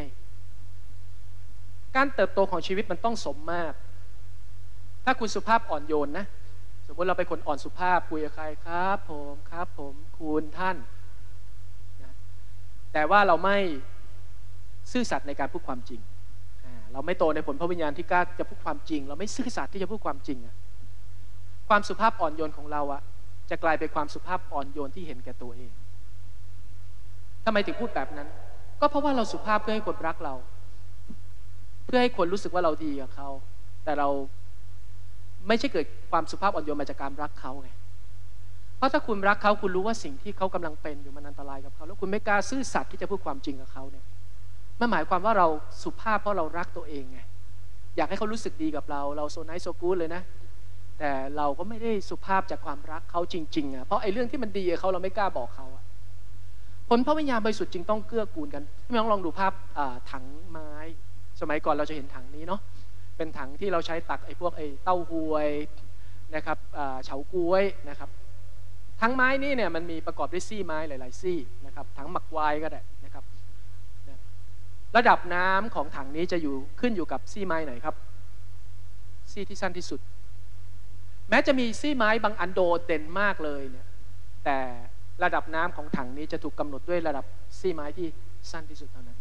การเติบโตของชีวิตมันต้องสมมาตรถ้าคุณสุภาพอ่อนโยนนะสมมติเราเป็นคนอ่อนสุภาพคุยกับใครครับผมคุณท่านนะแต่ว่าเราไม่ซื่อสัตย์ในการพูดความจริงเราไม่โตในผลพระวิญญาณที่กล้าจะพูดความจริงเราไม่ซื่อสัตย์ที่จะพูดความจริงความสุภาพอ่อนโยนของเราจะกลายเป็นความสุภาพอ่อนโยนที่เห็นแก่ตัวเองทำไมถึงพูดแบบนั้นก็เพราะว่าเราสุภาพเพื่อให้คนรักเราเพื่อให้คนรู้สึกว่าเราดีกับเขาแต่เราไม่ใช่เกิดความสุภาพอ่อนโยนมาจากการรักเขาไงเพราะถ้าคุณรักเขาคุณรู้ว่าสิ่งที่เขากำลังเป็นอยู่มันอันตรายกับเขาแล้วคุณไม่กล้าซื่อสัตย์ที่จะพูดความจริงกับเขาเนี่ยมันหมายความว่าเราสุภาพเพราะเรารักตัวเองไงอยากให้เขารู้สึกดีกับเราโซไนท์โซกู๊ดเลยนะแต่เราก็ไม่ได้สุภาพจากความรักเขาจริงๆเพราะไอ้เรื่องที่มันดีกับเขาเราไม่กล้าบอกเขาผลพระวิญญาณบริสุทธิ์จึงต้องเกื้อกูลกันพี่น้องลองดูภาพถังไม้สมัยก่อนเราจะเห็นถังนี้เนาะเป็นถังที่เราใช้ตักไอ้พวกไอ้เต้าหวยนะครับเฉาก๊วยนะครับถังไม้นี้เนี่ยมันมีประกอบด้วยซี่ไม้หลายๆซี่นะครับถังหมักไวน์ก็ได้นะครับระดับน้ำของถังนี้จะขึ้นอยู่กับซี่ไม้ไหนครับซี่ที่สั้นที่สุดแม้จะมีซี่ไม้บางอันโดดเด่นมากเลยเนี่ยแต่ระดับน้ำของถังนี้จะถูกกำหนดด้วยระดับซี่ไม้ที่สั้นที่สุดเท่านั้น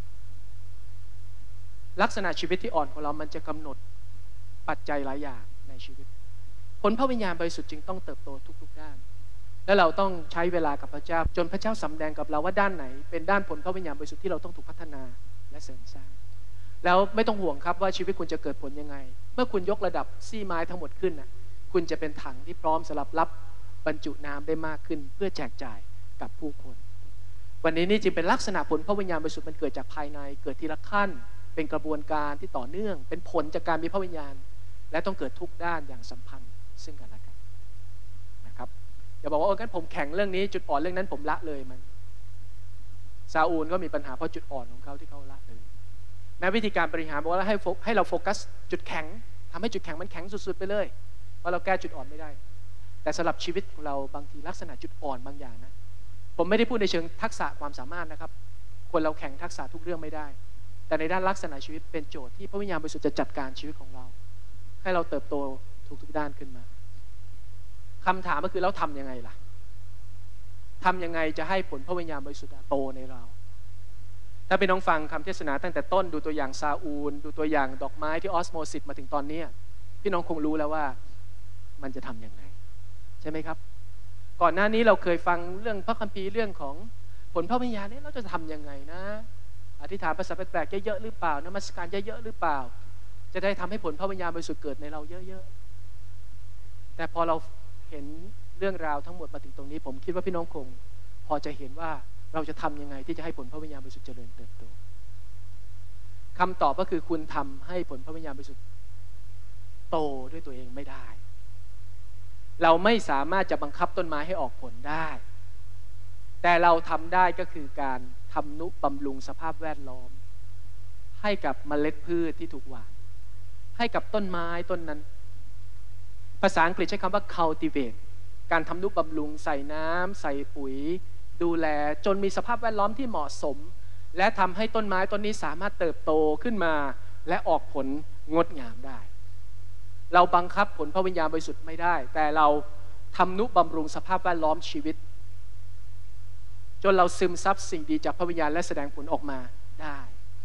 ลักษณะชีวิตที่อ่อนของเรามันจะกำหนดปัจจัยหลายอย่างในชีวิตผลพระวิญญาณบริสุทธิ์จึงต้องเติบโตทุกๆด้านและเราต้องใช้เวลากับพระเจ้าจนพระเจ้าสำแดงกับเราว่าด้านไหนเป็นด้านผลพระวิญญาณบริสุทธิ์ที่เราต้องถูกพัฒนาและเสริมสร้างแล้วไม่ต้องห่วงครับว่าชีวิตคุณจะเกิดผลยังไงเมื่อคุณยกระดับซี่ไม้ทั้งหมดขึ้นคุณจะเป็นถังที่พร้อมสำหรับรับบรรจุน้ำได้มากขึ้นเพื่อแจกจ่ายกับผู้คนวันนี้นี่จึงเป็นลักษณะผลพระวิญญาณบริสุทธิ์มันเกิดจากภายในเกิดทีละขั้นเป็นกระบวนการที่ต่อเนื่องเป็นผลจากการมีพระวิญญาณและต้องเกิดทุกด้านอย่างสัมพันธ์ซึ่งกันและกันนะครับอย่าบอกว่างั้นผมแข็งเรื่องนี้จุดอ่อนเรื่องนั้นผมละเลยมันซาอูลก็มีปัญหาเพราะจุดอ่อนของเขาที่เขาละเลยแม้วิธีการบริหารบอกว่าให้เราโฟกัสจุดแข็งทำให้จุดแข็งมันแข็งสุดๆไปเลยเพราะเราแก้จุดอ่อนไม่ได้แต่สำหรับชีวิตของเราบางทีลักษณะจุดอ่อนบางอย่างนะผมไม่ได้พูดในเชิงทักษะความสามารถนะครับคนเราแข่งทักษะทุกเรื่องไม่ได้แต่ในด้านลักษณะชีวิตเป็นโจทย์ที่พระวิญญาณบริสุทธิ์จะจัดการชีวิตของเราให้เราเติบโตทุกด้านขึ้นมาคำถามก็คือเราทำยังไงล่ะทำยังไงจะให้ผลพระวิญญาณบริสุทธิ์โตในเราถ้าเป็นน้องฟังคำเทศนาตั้งแต่ต้นดูตัวอย่างซาอูลดูตัวอย่างดอกไม้ที่ออสโมซิสมาถึงตอนนี้พี่น้องคงรู้แล้วว่ามันจะทำยังไงใช่ไหมครับก่อนหน้านี้เราเคยฟังเรื่องพระคัมภีร์เรื่องของผลพระวิญญาณเราจะทำยังไงนะอธิษฐานภาษาแปลกๆเยอะๆหรือเปล่านมัสการเยอะๆหรือเปล่าจะได้ทำให้ผลพระวิญญาณบริสุทธิ์เกิดในเราเยอะๆแต่พอเราเห็นเรื่องราวทั้งหมดมาถึงตรงนี้ผมคิดว่าพี่น้องคงพอจะเห็นว่าเราจะทำยังไงที่จะให้ผลพระวิญญาณบริสุทธิ์เจริญเติบโตคำตอบก็คือคุณทำให้ผลพระวิญญาณบริสุทธิ์โตด้วยตัวเองไม่ได้เราไม่สามารถจะบังคับต้นไม้ให้ออกผลได้แต่เราทำได้ก็คือการทำนุบำรุงสภาพแวดล้อมให้กับเมล็ดพืชที่ถูกหว่านให้กับต้นไม้ต้นนั้นภาษาอังกฤษใช้คำว่า cultivate การทำนุบำรุงใส่น้ำใส่ปุ๋ยดูแลจนมีสภาพแวดล้อมที่เหมาะสมและทำให้ต้นไม้ต้นนี้สามารถเติบโตขึ้นมาและออกผลงดงามได้เราบังคับผลพระวิญญาณบริสุทธิ์ไม่ได้แต่เราทำนุบำรุงสภาพแวดล้อมชีวิตจนเราซึมซับสิ่งดีจากพระวิญญาณและแสดงผลออกมาได้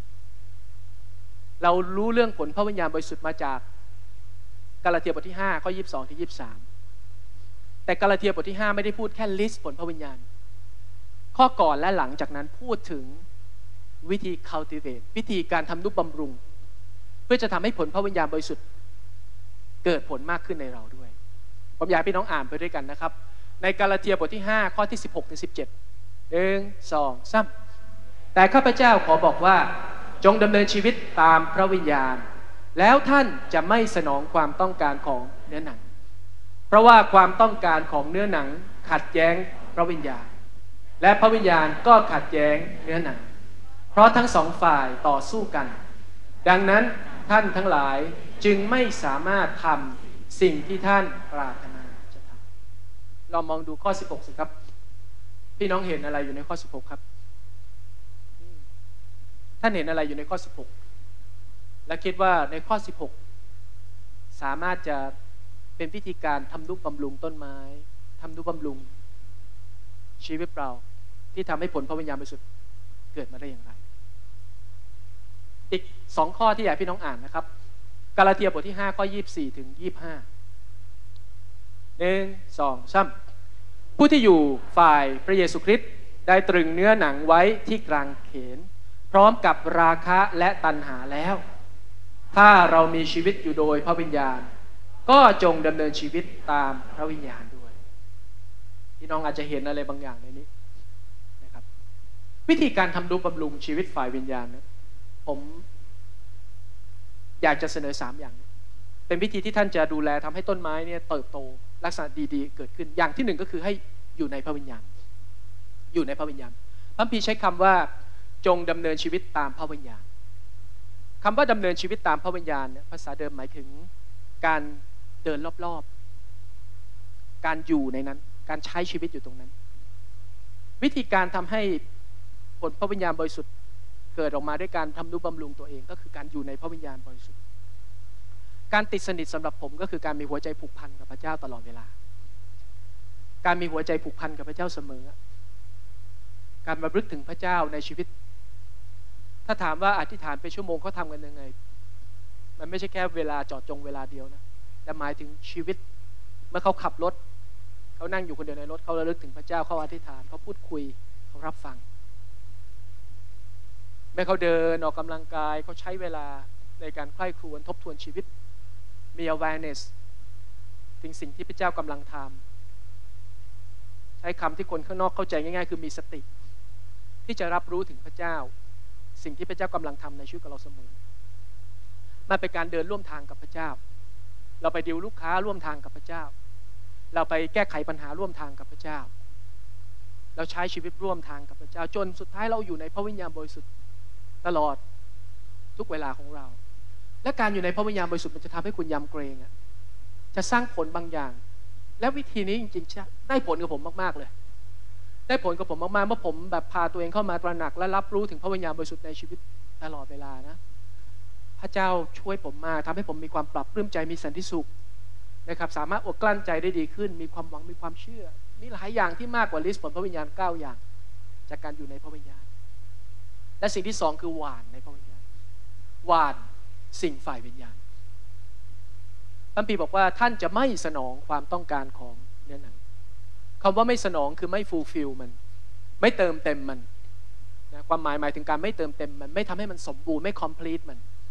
เรารู้เรื่องผลพระวิญญาณบริสุทธิ์มาจากกาลาเทียบทที่5ข้อ22ถึง23แต่กาลาเทียบทที่5ไม่ได้พูดแค่ลิสต์ผลพระวิญญาณข้อก่อนและหลังจากนั้นพูดถึงวิธี cultivate วิธีการทำนุบำรุงเพื่อจะทำให้ผลพระวิญญาณบริสุทธิ์เกิดผลมากขึ้นในเราด้วยผมอยากให้พี่น้องอ่านไปด้วยกันนะครับในกาลาเทียบทที่5ข้อที่16ถึง17 1 2 3แต่ข้าพเจ้าขอบอกว่าจงดำเนินชีวิตตามพระวิญญาณแล้วท่านจะไม่สนองความต้องการของเนื้อหนังเพราะว่าความต้องการของเนื้อหนังขัดแย้งพระวิญญาณและพระวิญญาณก็ขัดแย้งเนื้อหนังเพราะทั้งสองฝ่ายต่อสู้กันดังนั้นท่านทั้งหลายจึงไม่สามารถทำสิ่งที่ท่านปรารถนาจะทำเรามองดูข้อ16สิครับพี่น้องเห็นอะไรอยู่ในข้อ16ครับท่านเห็นอะไรอยู่ในข้อ16และคิดว่าในข้อ16สามารถจะเป็นวิธีการทำนุบำรุงต้นไม้ทำนุบำรุงชีวิตเราที่ทำให้ผลพระวิญญาณบริสุทธิ์เกิดมาได้อย่างไรอีก2ข้อที่อยากพี่น้องอ่านนะครับกาลาเทียบทที่5ข้อ24ถึง25 1 2 3ผู้ที่อยู่ฝ่ายพระเยซูคริสต์ได้ตรึงเนื้อหนังไว้ที่กลางเขนพร้อมกับราคะและตัณหาแล้วถ้าเรามีชีวิตอยู่โดยพระวิญญาณก็จงดำเนินชีวิตตามพระวิญญาณด้วยพี่น้องอาจจะเห็นอะไรบางอย่างในนี้นะครับวิธีการทำนุบำรุงชีวิตฝ่ายวิญญาณนะผมอยากจะเสนอ3อย่างเป็นวิธีที่ท่านจะดูแลทำให้ต้นไม้เนี่ยเติบโตลักษณะดีๆเกิดขึ้นอย่างที่1ก็คือให้อยู่ในพระวิญญาณอยู่ในพระวิญญาณพระคัมภีร์ใช้คำว่าจงดำเนินชีวิตตามพระวิญญาณคำว่าดำเนินชีวิตตามพระวิญญาณเนี่ยภาษาเดิมหมายถึงการเดินรอบๆการอยู่ในนั้นการใช้ชีวิตอยู่ตรงนั้นวิธีการทำให้ผลพระวิญญาณบริสุทธิ์เกิดออกมาด้วยการทำนุบำรุงตัวเองก็คือการอยู่ในพระวิญญาณบริสุทธิ์การติดสนิทสำหรับผมก็คือการมีหัวใจผูกพันกับพระเจ้าตลอดเวลาการมีหัวใจผูกพันกับพระเจ้าเสมอการระลึกถึงพระเจ้าในชีวิตถ้าถามว่าอธิษฐานไปชั่วโมงเขาทำกันยังไงมันไม่ใช่แค่เวลาจอดจงเวลาเดียวนะแต่หมายถึงชีวิตเมื่อเขาขับรถเขานั่งอยู่คนเดียวในรถเขาระลึกถึงพระเจ้าเขาอธิษฐานเขาพูดคุยเขารับฟังเมื่อเขาเดินออกกำลังกายเขาใช้เวลาในการใคร่ครวญทบทวนชีวิตมี awareness ถึงสิ่งที่พระเจ้ากำลังทำใช้คำที่คนข้างนอกเข้าใจง่ายๆคือมีสติที่จะรับรู้ถึงพระเจ้าสิ่งที่พระเจ้ากำลังทำในชีวิตของเราเสมอมันเป็นการเดินร่วมทางกับพระเจ้าเราไปดีลลูกค้าร่วมทางกับพระเจ้าเราไปแก้ไขปัญหาร่วมทางกับพระเจ้าเราใช้ชีวิตร่วมทางกับพระเจ้าจนสุดท้ายเราอยู่ในพระวิญญาณบริสุทธิ์ตลอดทุกเวลาของเราและการอยู่ในพระวิญญาณบริสุทธิ์มันจะทำให้คุณยำเกรงจะสร้างผลบางอย่างและวิธีนี้จริงๆได้ผลกับผมมากๆเลยได้ผลกับผมมากๆเมื่อผมแบบพาตัวเองเข้ามาตระหนักและรับรู้ถึงพระวิญญาณบริสุทธิ์ในชีวิตตลอดเวลานะพระเจ้าช่วยผมมาทำให้ผมมีความปรับปลื้มใจมีสันติสุขนะครับสามารถอดกลั้นใจได้ดีขึ้นมีความหวังมีความเชื่อมีหลายอย่างที่มากกว่าลิสต์ผลพระวิญญาณ9อย่างจากการอยู่ในพระวิญญาณและสิ่งที่2คือหว่านในพระวิญญาณหว่านสิ่งฝ่ายวิญญาณพระคัมภีร์บอกว่าท่านจะไม่สนองความต้องการของเนื้อหนังคำว่าไม่สนองคือไม่ฟูลฟิลมันไม่เติมเต็มมันนะความหมายถึงการไม่เติมเต็มมันไม่ทำให้มันสมบูรณ์ไม่คอมพลีท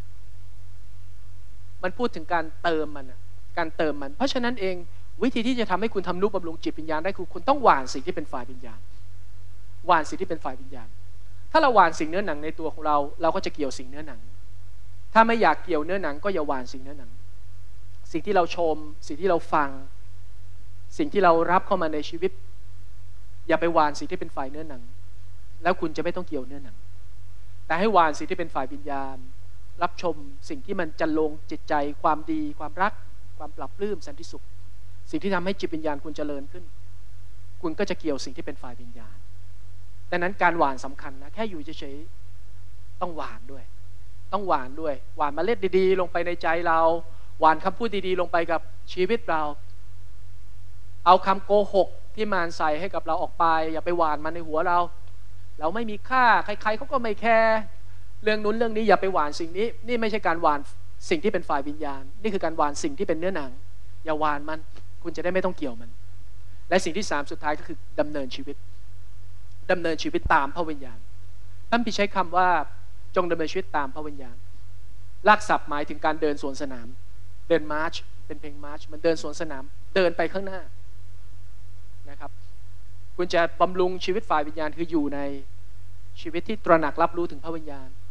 มันพูดถึงการเติมมันการเติมมันเพราะฉะนั้นเองวิธีที่จะทำให้คุณทำนุบำรุงจิตวิญญาณได้คือคุณต้องหว่านสิ่งที่เป็นฝ่ายวิญญาณหว่านสิ่งที่เป็นฝ่ายวิญญาณถ้าเราหว่านสิ่งเนื้อหนังในตัวของเราเราก็จะเกี่ยวสิ่งเนื้อหนังถ้าไม่อยากเกี่ยวเนื้อหนังก็อย่าหว่านสิ่งเนื้อหนังสิ่งที่เราชมสิ่งที่เราฟังสิ่งที่เรารับเข้ามาในชีวิตอย่าไปหว่านสิ่งที่เป็นฝ่ายเนื้อหนังแล้วคุณจะไม่ต้องเกี่ยวเนื้อหนังแต่ให้หว่านสิ่งที่เป็นฝ่ายวิญญาณรับชมสิ่งที่มันจันลงจิตใจความดีความรักความปรับปลื้มสันติสุขสิ่งที่ทำให้จิตวิญญาณคุณเจริญขึ้นคุณก็จะเกี่ยวสิ่งที่เป็นฝ่ายวิญญาณดังนั้นการหว่านสำคัญนะแค่อยู่เฉยๆต้องหว่านด้วยต้องหว่านด้วยหว่านเมล็ดดีๆลงไปในใจเราหว่านคำพูดดีๆลงไปกับชีวิตเราเอาคำโกหกที่มารใส่ให้กับเราออกไปอย่าไปหว่านมันในหัวเราไม่มีค่าใครๆเขาก็ไม่แคร์เรื่องนู้นเรื่องนี้อย่าไปหว่านสิ่งนี้นี่ไม่ใช่การหว่านสิ่งที่เป็นฝ่ายวิญญาณนี่คือการหว่านสิ่งที่เป็นเนื้อหนังอย่าหว่านมันคุณจะได้ไม่ต้องเกี่ยวมันและสิ่งที่3สุดท้ายก็คือดำเนินชีวิตตามพระวิญญาณท่านพี่ใช้คำว่าจงดำเนินชีวิตตามพระวิญญาณลากศัพท์หมายถึงการเดินสวนสนามเดินมาร์ชเป็นเพลงมาร์ชมันเดินสวนสนามเดินไปข้างหน้านะครับคุณจะบำรุงชีวิตฝ่ายวิญญาณคืออยู่ในชีวิตที่ตระหนักรับรู้ถึงพระวิญญาณ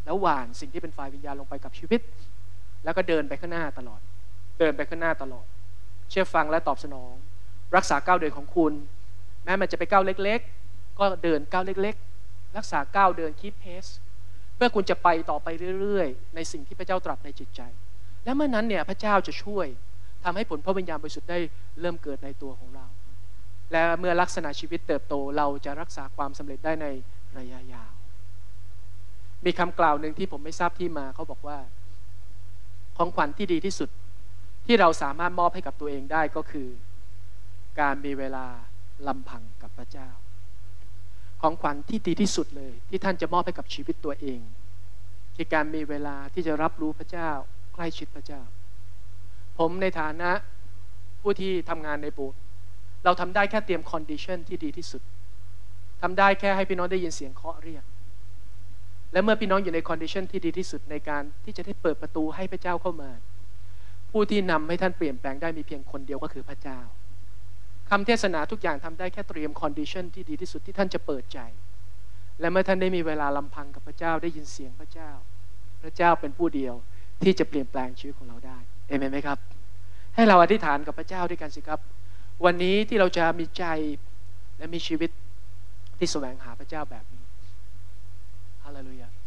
แล้วหว่านสิ่งที่เป็นฝ่ายวิญญาณลงไปกับชีวิตแล้วก็เดินไปข้างหน้าตลอดเดินไปข้างหน้าตลอดเชื่อฟังและตอบสนองรักษาก้าวเดินของคุณแม้มันจะไปก้าวเล็กๆก็เดินก้าวเล็กๆรักษาก้าวเดินคีปเพสเพื่อคุณจะไปต่อไปเรื่อยๆในสิ่งที่พระเจ้าตรัสในจิตใจและเมื่อนั้นเนี่ยพระเจ้าจะช่วยทำให้ผลพระวิญญาณบริสุทธิ์ได้เริ่มเกิดในตัวของเราและเมื่อลักษณะชีวิตเติบโตเราจะรักษาความสำเร็จได้ในระยะยาวมีคำกล่าวหนึ่งที่ผมไม่ทราบที่มาเขาบอกว่าของขวัญที่ดีที่สุดที่เราสามารถมอบให้กับตัวเองได้ก็คือการมีเวลาลำพังกับพระเจ้าของขวัญที่ดีที่สุดเลยที่ท่านจะมอบให้กับชีวิตตัวเองคือการมีเวลาที่จะรับรู้พระเจ้าใกล้ชิดพระเจ้าผมในฐานะผู้ที่ทำงานในโบสถ์เราทำได้แค่เตรียมคอนดิชันที่ดีที่สุดทำได้แค่ให้พี่น้องได้ยินเสียงเคาะเรียกและเมื่อพี่น้องอยู่ในคอนดิชันที่ดีที่สุดในการที่จะได้เปิดประตูให้พระเจ้าเข้ามาผู้ที่นำให้ท่านเปลี่ยนแปลงได้มีเพียงคนเดียวก็คือพระเจ้าคำเทศนาทุกอย่างทำได้แค่เตรียมคอนดิชันที่ดีที่สุดที่ท่านจะเปิดใจและเมื่อท่านได้มีเวลาลำพังกับพระเจ้าได้ยินเสียงพระเจ้าพระเจ้าเป็นผู้เดียวที่จะเปลี่ยนแปลงชีวิตของเราได้เอเมนไหมครับให้เราอธิษฐานกับพระเจ้าด้วยกันสิครับวันนี้ที่เราจะมีใจและมีชีวิตที่แสวงหาพระเจ้าแบบนี้ฮาเลลูยา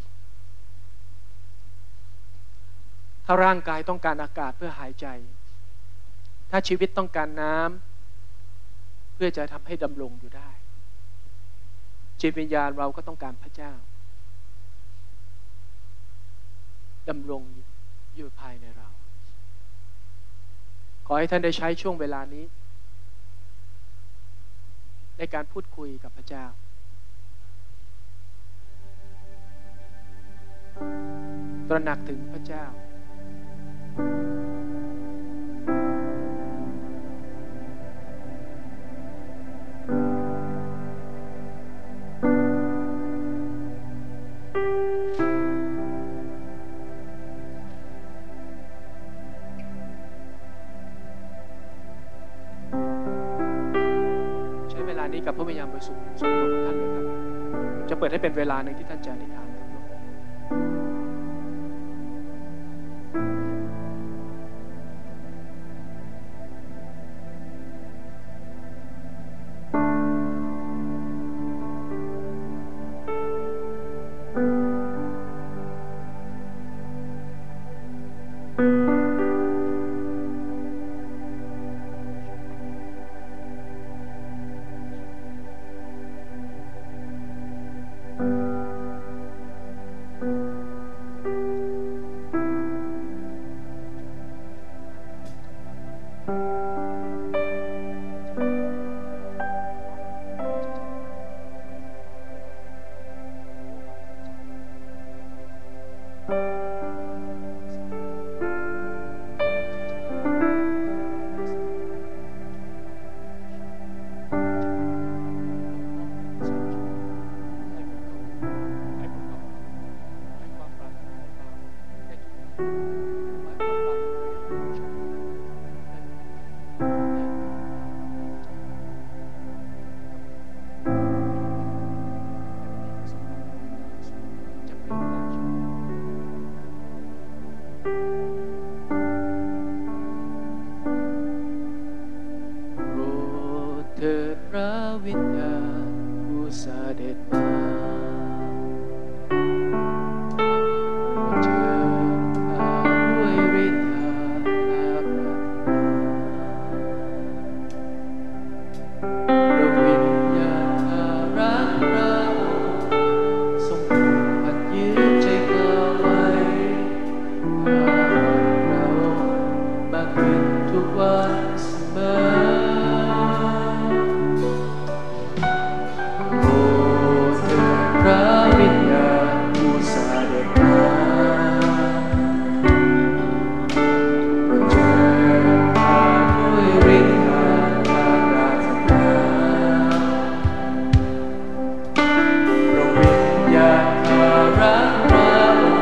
ถ้าร่างกายต้องการอากาศเพื่อหายใจถ้าชีวิตต้องการน้ำเพื่อจะทำให้ดำรงอยู่ได้จิตวิญญาณเราก็ต้องการพระเจ้าดำรงอยู่ภายในเราขอให้ท่านได้ใช้ช่วงเวลานี้ในการพูดคุยกับพระเจ้าตระหนักถึงพระเจ้านี้กับพระวิญญาณบริสุทธิ์ส่วนตัวของท่านเลยครับจะเปิดให้เป็นเวลาหนึ่งที่ท่านจะอธิษฐานกับพระองค์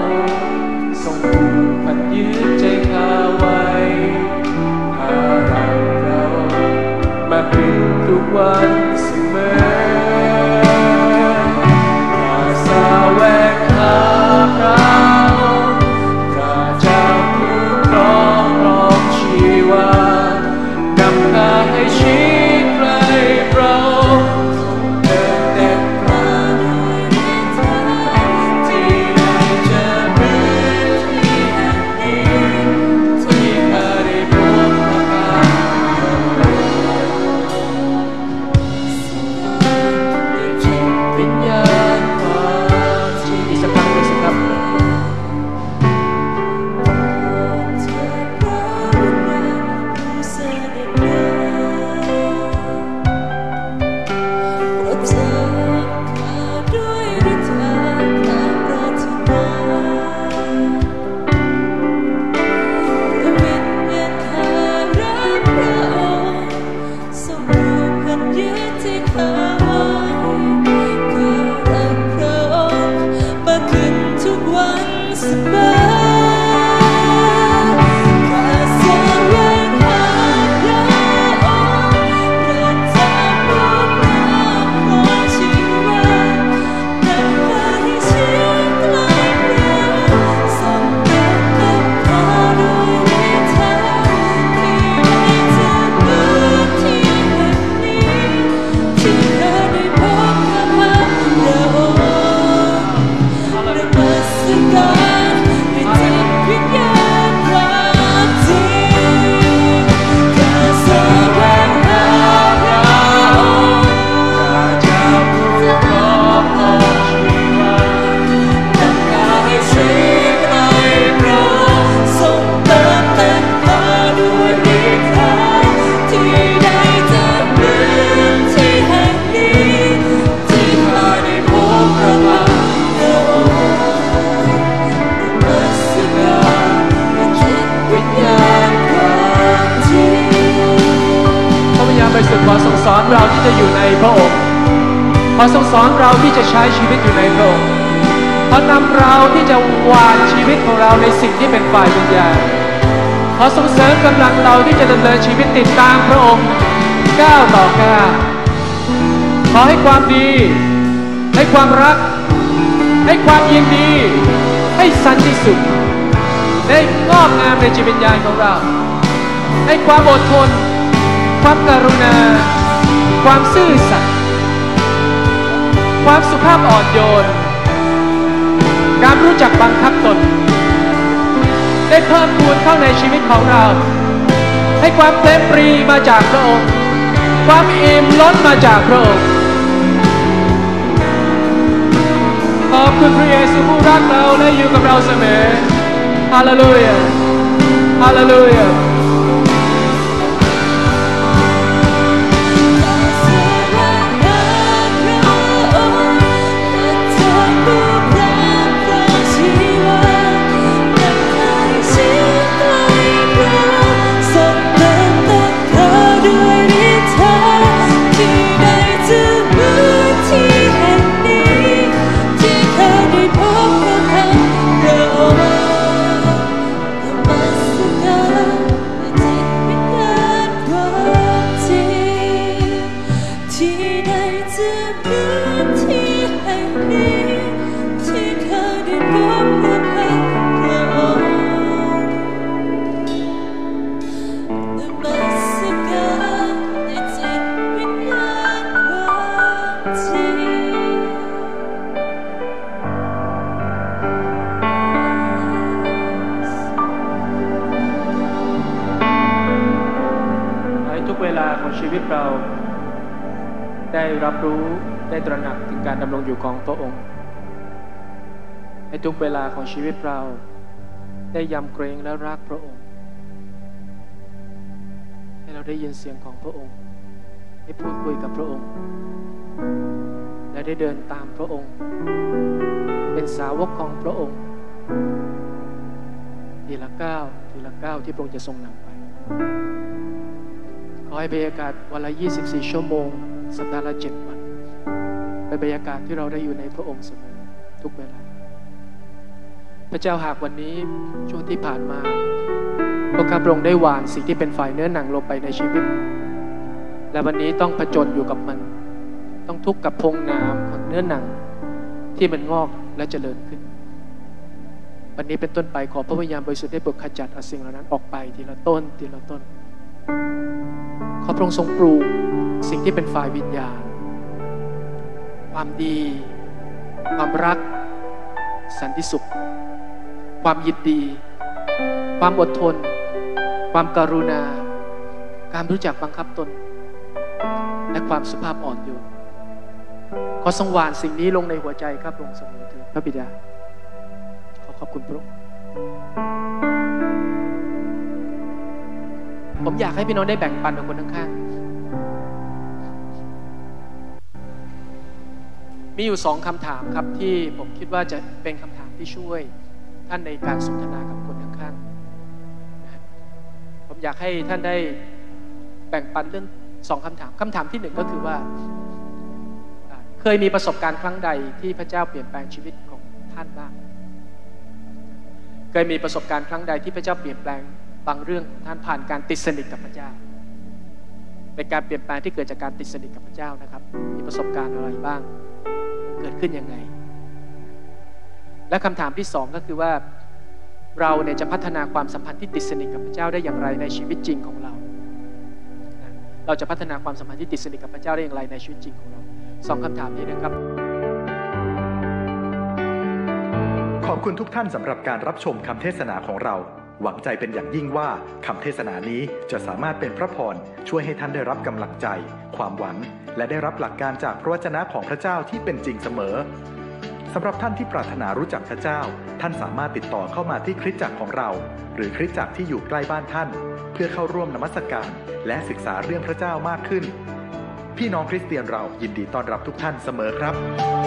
ทรงผูกพันยึดใจข้าไว้พาเราสอนเราที่จะอยู่ในพระองค์ขอทรงสอนเราที่จะใช้ชีวิตอยู่ในพระองค์ขอนำเราที่จะวางชีวิตของเราในสิ่งที่เป็นฝ่ายวิญญาณขอทรงเสริมกำลังเราที่จะดำเนินชีวิตติดตามพระองค์ก้าวต่อก้าวขอให้ความดีให้ความรักให้ความยินดีให้สันติสุขได้งอกงามในจิตวิญญาณของเราให้ความอดทนความกรุณาความซื่อสัตย์ความสุภาพอ่อนโยนการรู้จักบังคับตนได้เพิ่มพูนเข้าในชีวิตของเราให้ความเต็มปรีมาจากพระองค์ความอิ่มล้นมาจากพระองค์ขอบคุณพระเยซูผู้รักเราและอยู่กับเราเสมอฮาเลลูยาฮาเลลูยาชีวิตเราได้รับรู้ได้ตระหนักถึงการดำรงอยู่ของพระองค์ในทุกเวลาของชีวิตเราได้ยำเกรงและรักพระองค์ให้เราได้ยินเสียงของพระองค์ได้พูดคุยกับพระองค์และได้เดินตามพระองค์เป็นสาวกของพระองค์ทีละก้าวทีละก้าวที่พระองค์จะทรงนำไปขอให้บรรยากาศวันละ24 ชั่วโมงสัปดาห์ละ7 วันเป็นบรรยากาศที่เราได้อยู่ในพระองค์เสมอทุกเวลาพระเจ้าหากวันนี้ช่วงที่ผ่านมาพระข้าพระองค์ได้หว่านสิ่งที่เป็นฝ่ายเนื้อหนังลงไปในชีวิตและวันนี้ต้องผจญอยู่กับมันต้องทุกข์กับพงน้ำของเนื้อหนังที่มันงอกและเจริญขึ้นวันนี้เป็นต้นไปขอพระวิญญาณบริสุทธิ์ได้โปรดขจัดเอาสิ่งเหล่านั้นออกไปทีละต้นทีละต้นขอพระองค์ทรงปลูกสิ่งที่เป็นฝ่ายวิญญาณความดีความรักสันติสุขความยินดีความอดทนความกรุณาการรู้จักบังคับตนและความสุภาพอ่อนโยนขอทรงหว่านสิ่งนี้ลงในหัวใจครับพระองค์เสมอเถิดพระบิดาขอบคุณพระองค์ผมอยากให้พี่น้องได้แบ่งปันกับคนข้างๆมีอยู่2 คำถามครับที่ผมคิดว่าจะเป็นคำถามที่ช่วยท่านในการสนทนากับคนข้างๆผมอยากให้ท่านได้แบ่งปันเรื่อง2 คำถามคำถามที่1ก็คือว่าเคยมีประสบการณ์ครั้งใดที่พระเจ้าเปลี่ยนแปลงชีวิตของท่านบ้างเคยมีประสบการณ์ครั้งใดที่พระเจ้าเปลี่ยนแปลงบางเรื่องท่านผ่านการติดสนิทกับพระเจ้าเป็นการเปลี่ยนแปลงที่เกิดจากการติดสนิทกับพระเจ้านะครับมีประสบการณ์อะไรบ้างเกิดขึ้นยังไงและคำถามที่2ก็คือว่าเราเนี่ยจะพัฒนาความสัมพันธ์ที่ติดสนิทกับพระเจ้าได้อย่างไรในชีวิตจริงของเราเราจะพัฒนาความสัมพันธ์ที่ติดสนิทกับพระเจ้าได้อย่างไรในชีวิตจริงของเรา2 คำถามนี้นะครับขอบคุณทุกท่านสำหรับการรับชมคำเทศนาของเราหวังใจเป็นอย่างยิ่งว่าคำเทศนานี้จะสามารถเป็นพระพรช่วยให้ท่านได้รับกำลังใจความหวังและได้รับหลักการจากพระวจนะของพระเจ้าที่เป็นจริงเสมอสำหรับท่านที่ปรารถนารู้จักพระเจ้าท่านสามารถติดต่อเข้ามาที่คริสตจักรของเราหรือคริสตจักรที่อยู่ใกล้บ้านท่านเพื่อเข้าร่วมนมัสการและศึกษาเรื่องพระเจ้ามากขึ้นพี่น้องคริสเตียนเรายินดีต้อนรับทุกท่านเสมอครับ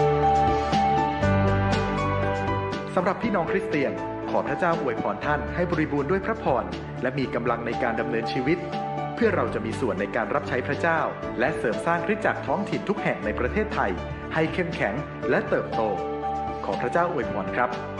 สำหรับพี่น้องคริสเตียนขอพระเจ้าอวยพรท่านให้บริบูรณ์ด้วยพระพรและมีกำลังในการดำเนินชีวิตเพื่อเราจะมีส่วนในการรับใช้พระเจ้าและเสริมสร้างคริสตจักรท้องถิ่นทุกแห่งในประเทศไทยให้เข้มแข็งและเติบโตขอพระเจ้าอวยพรครับ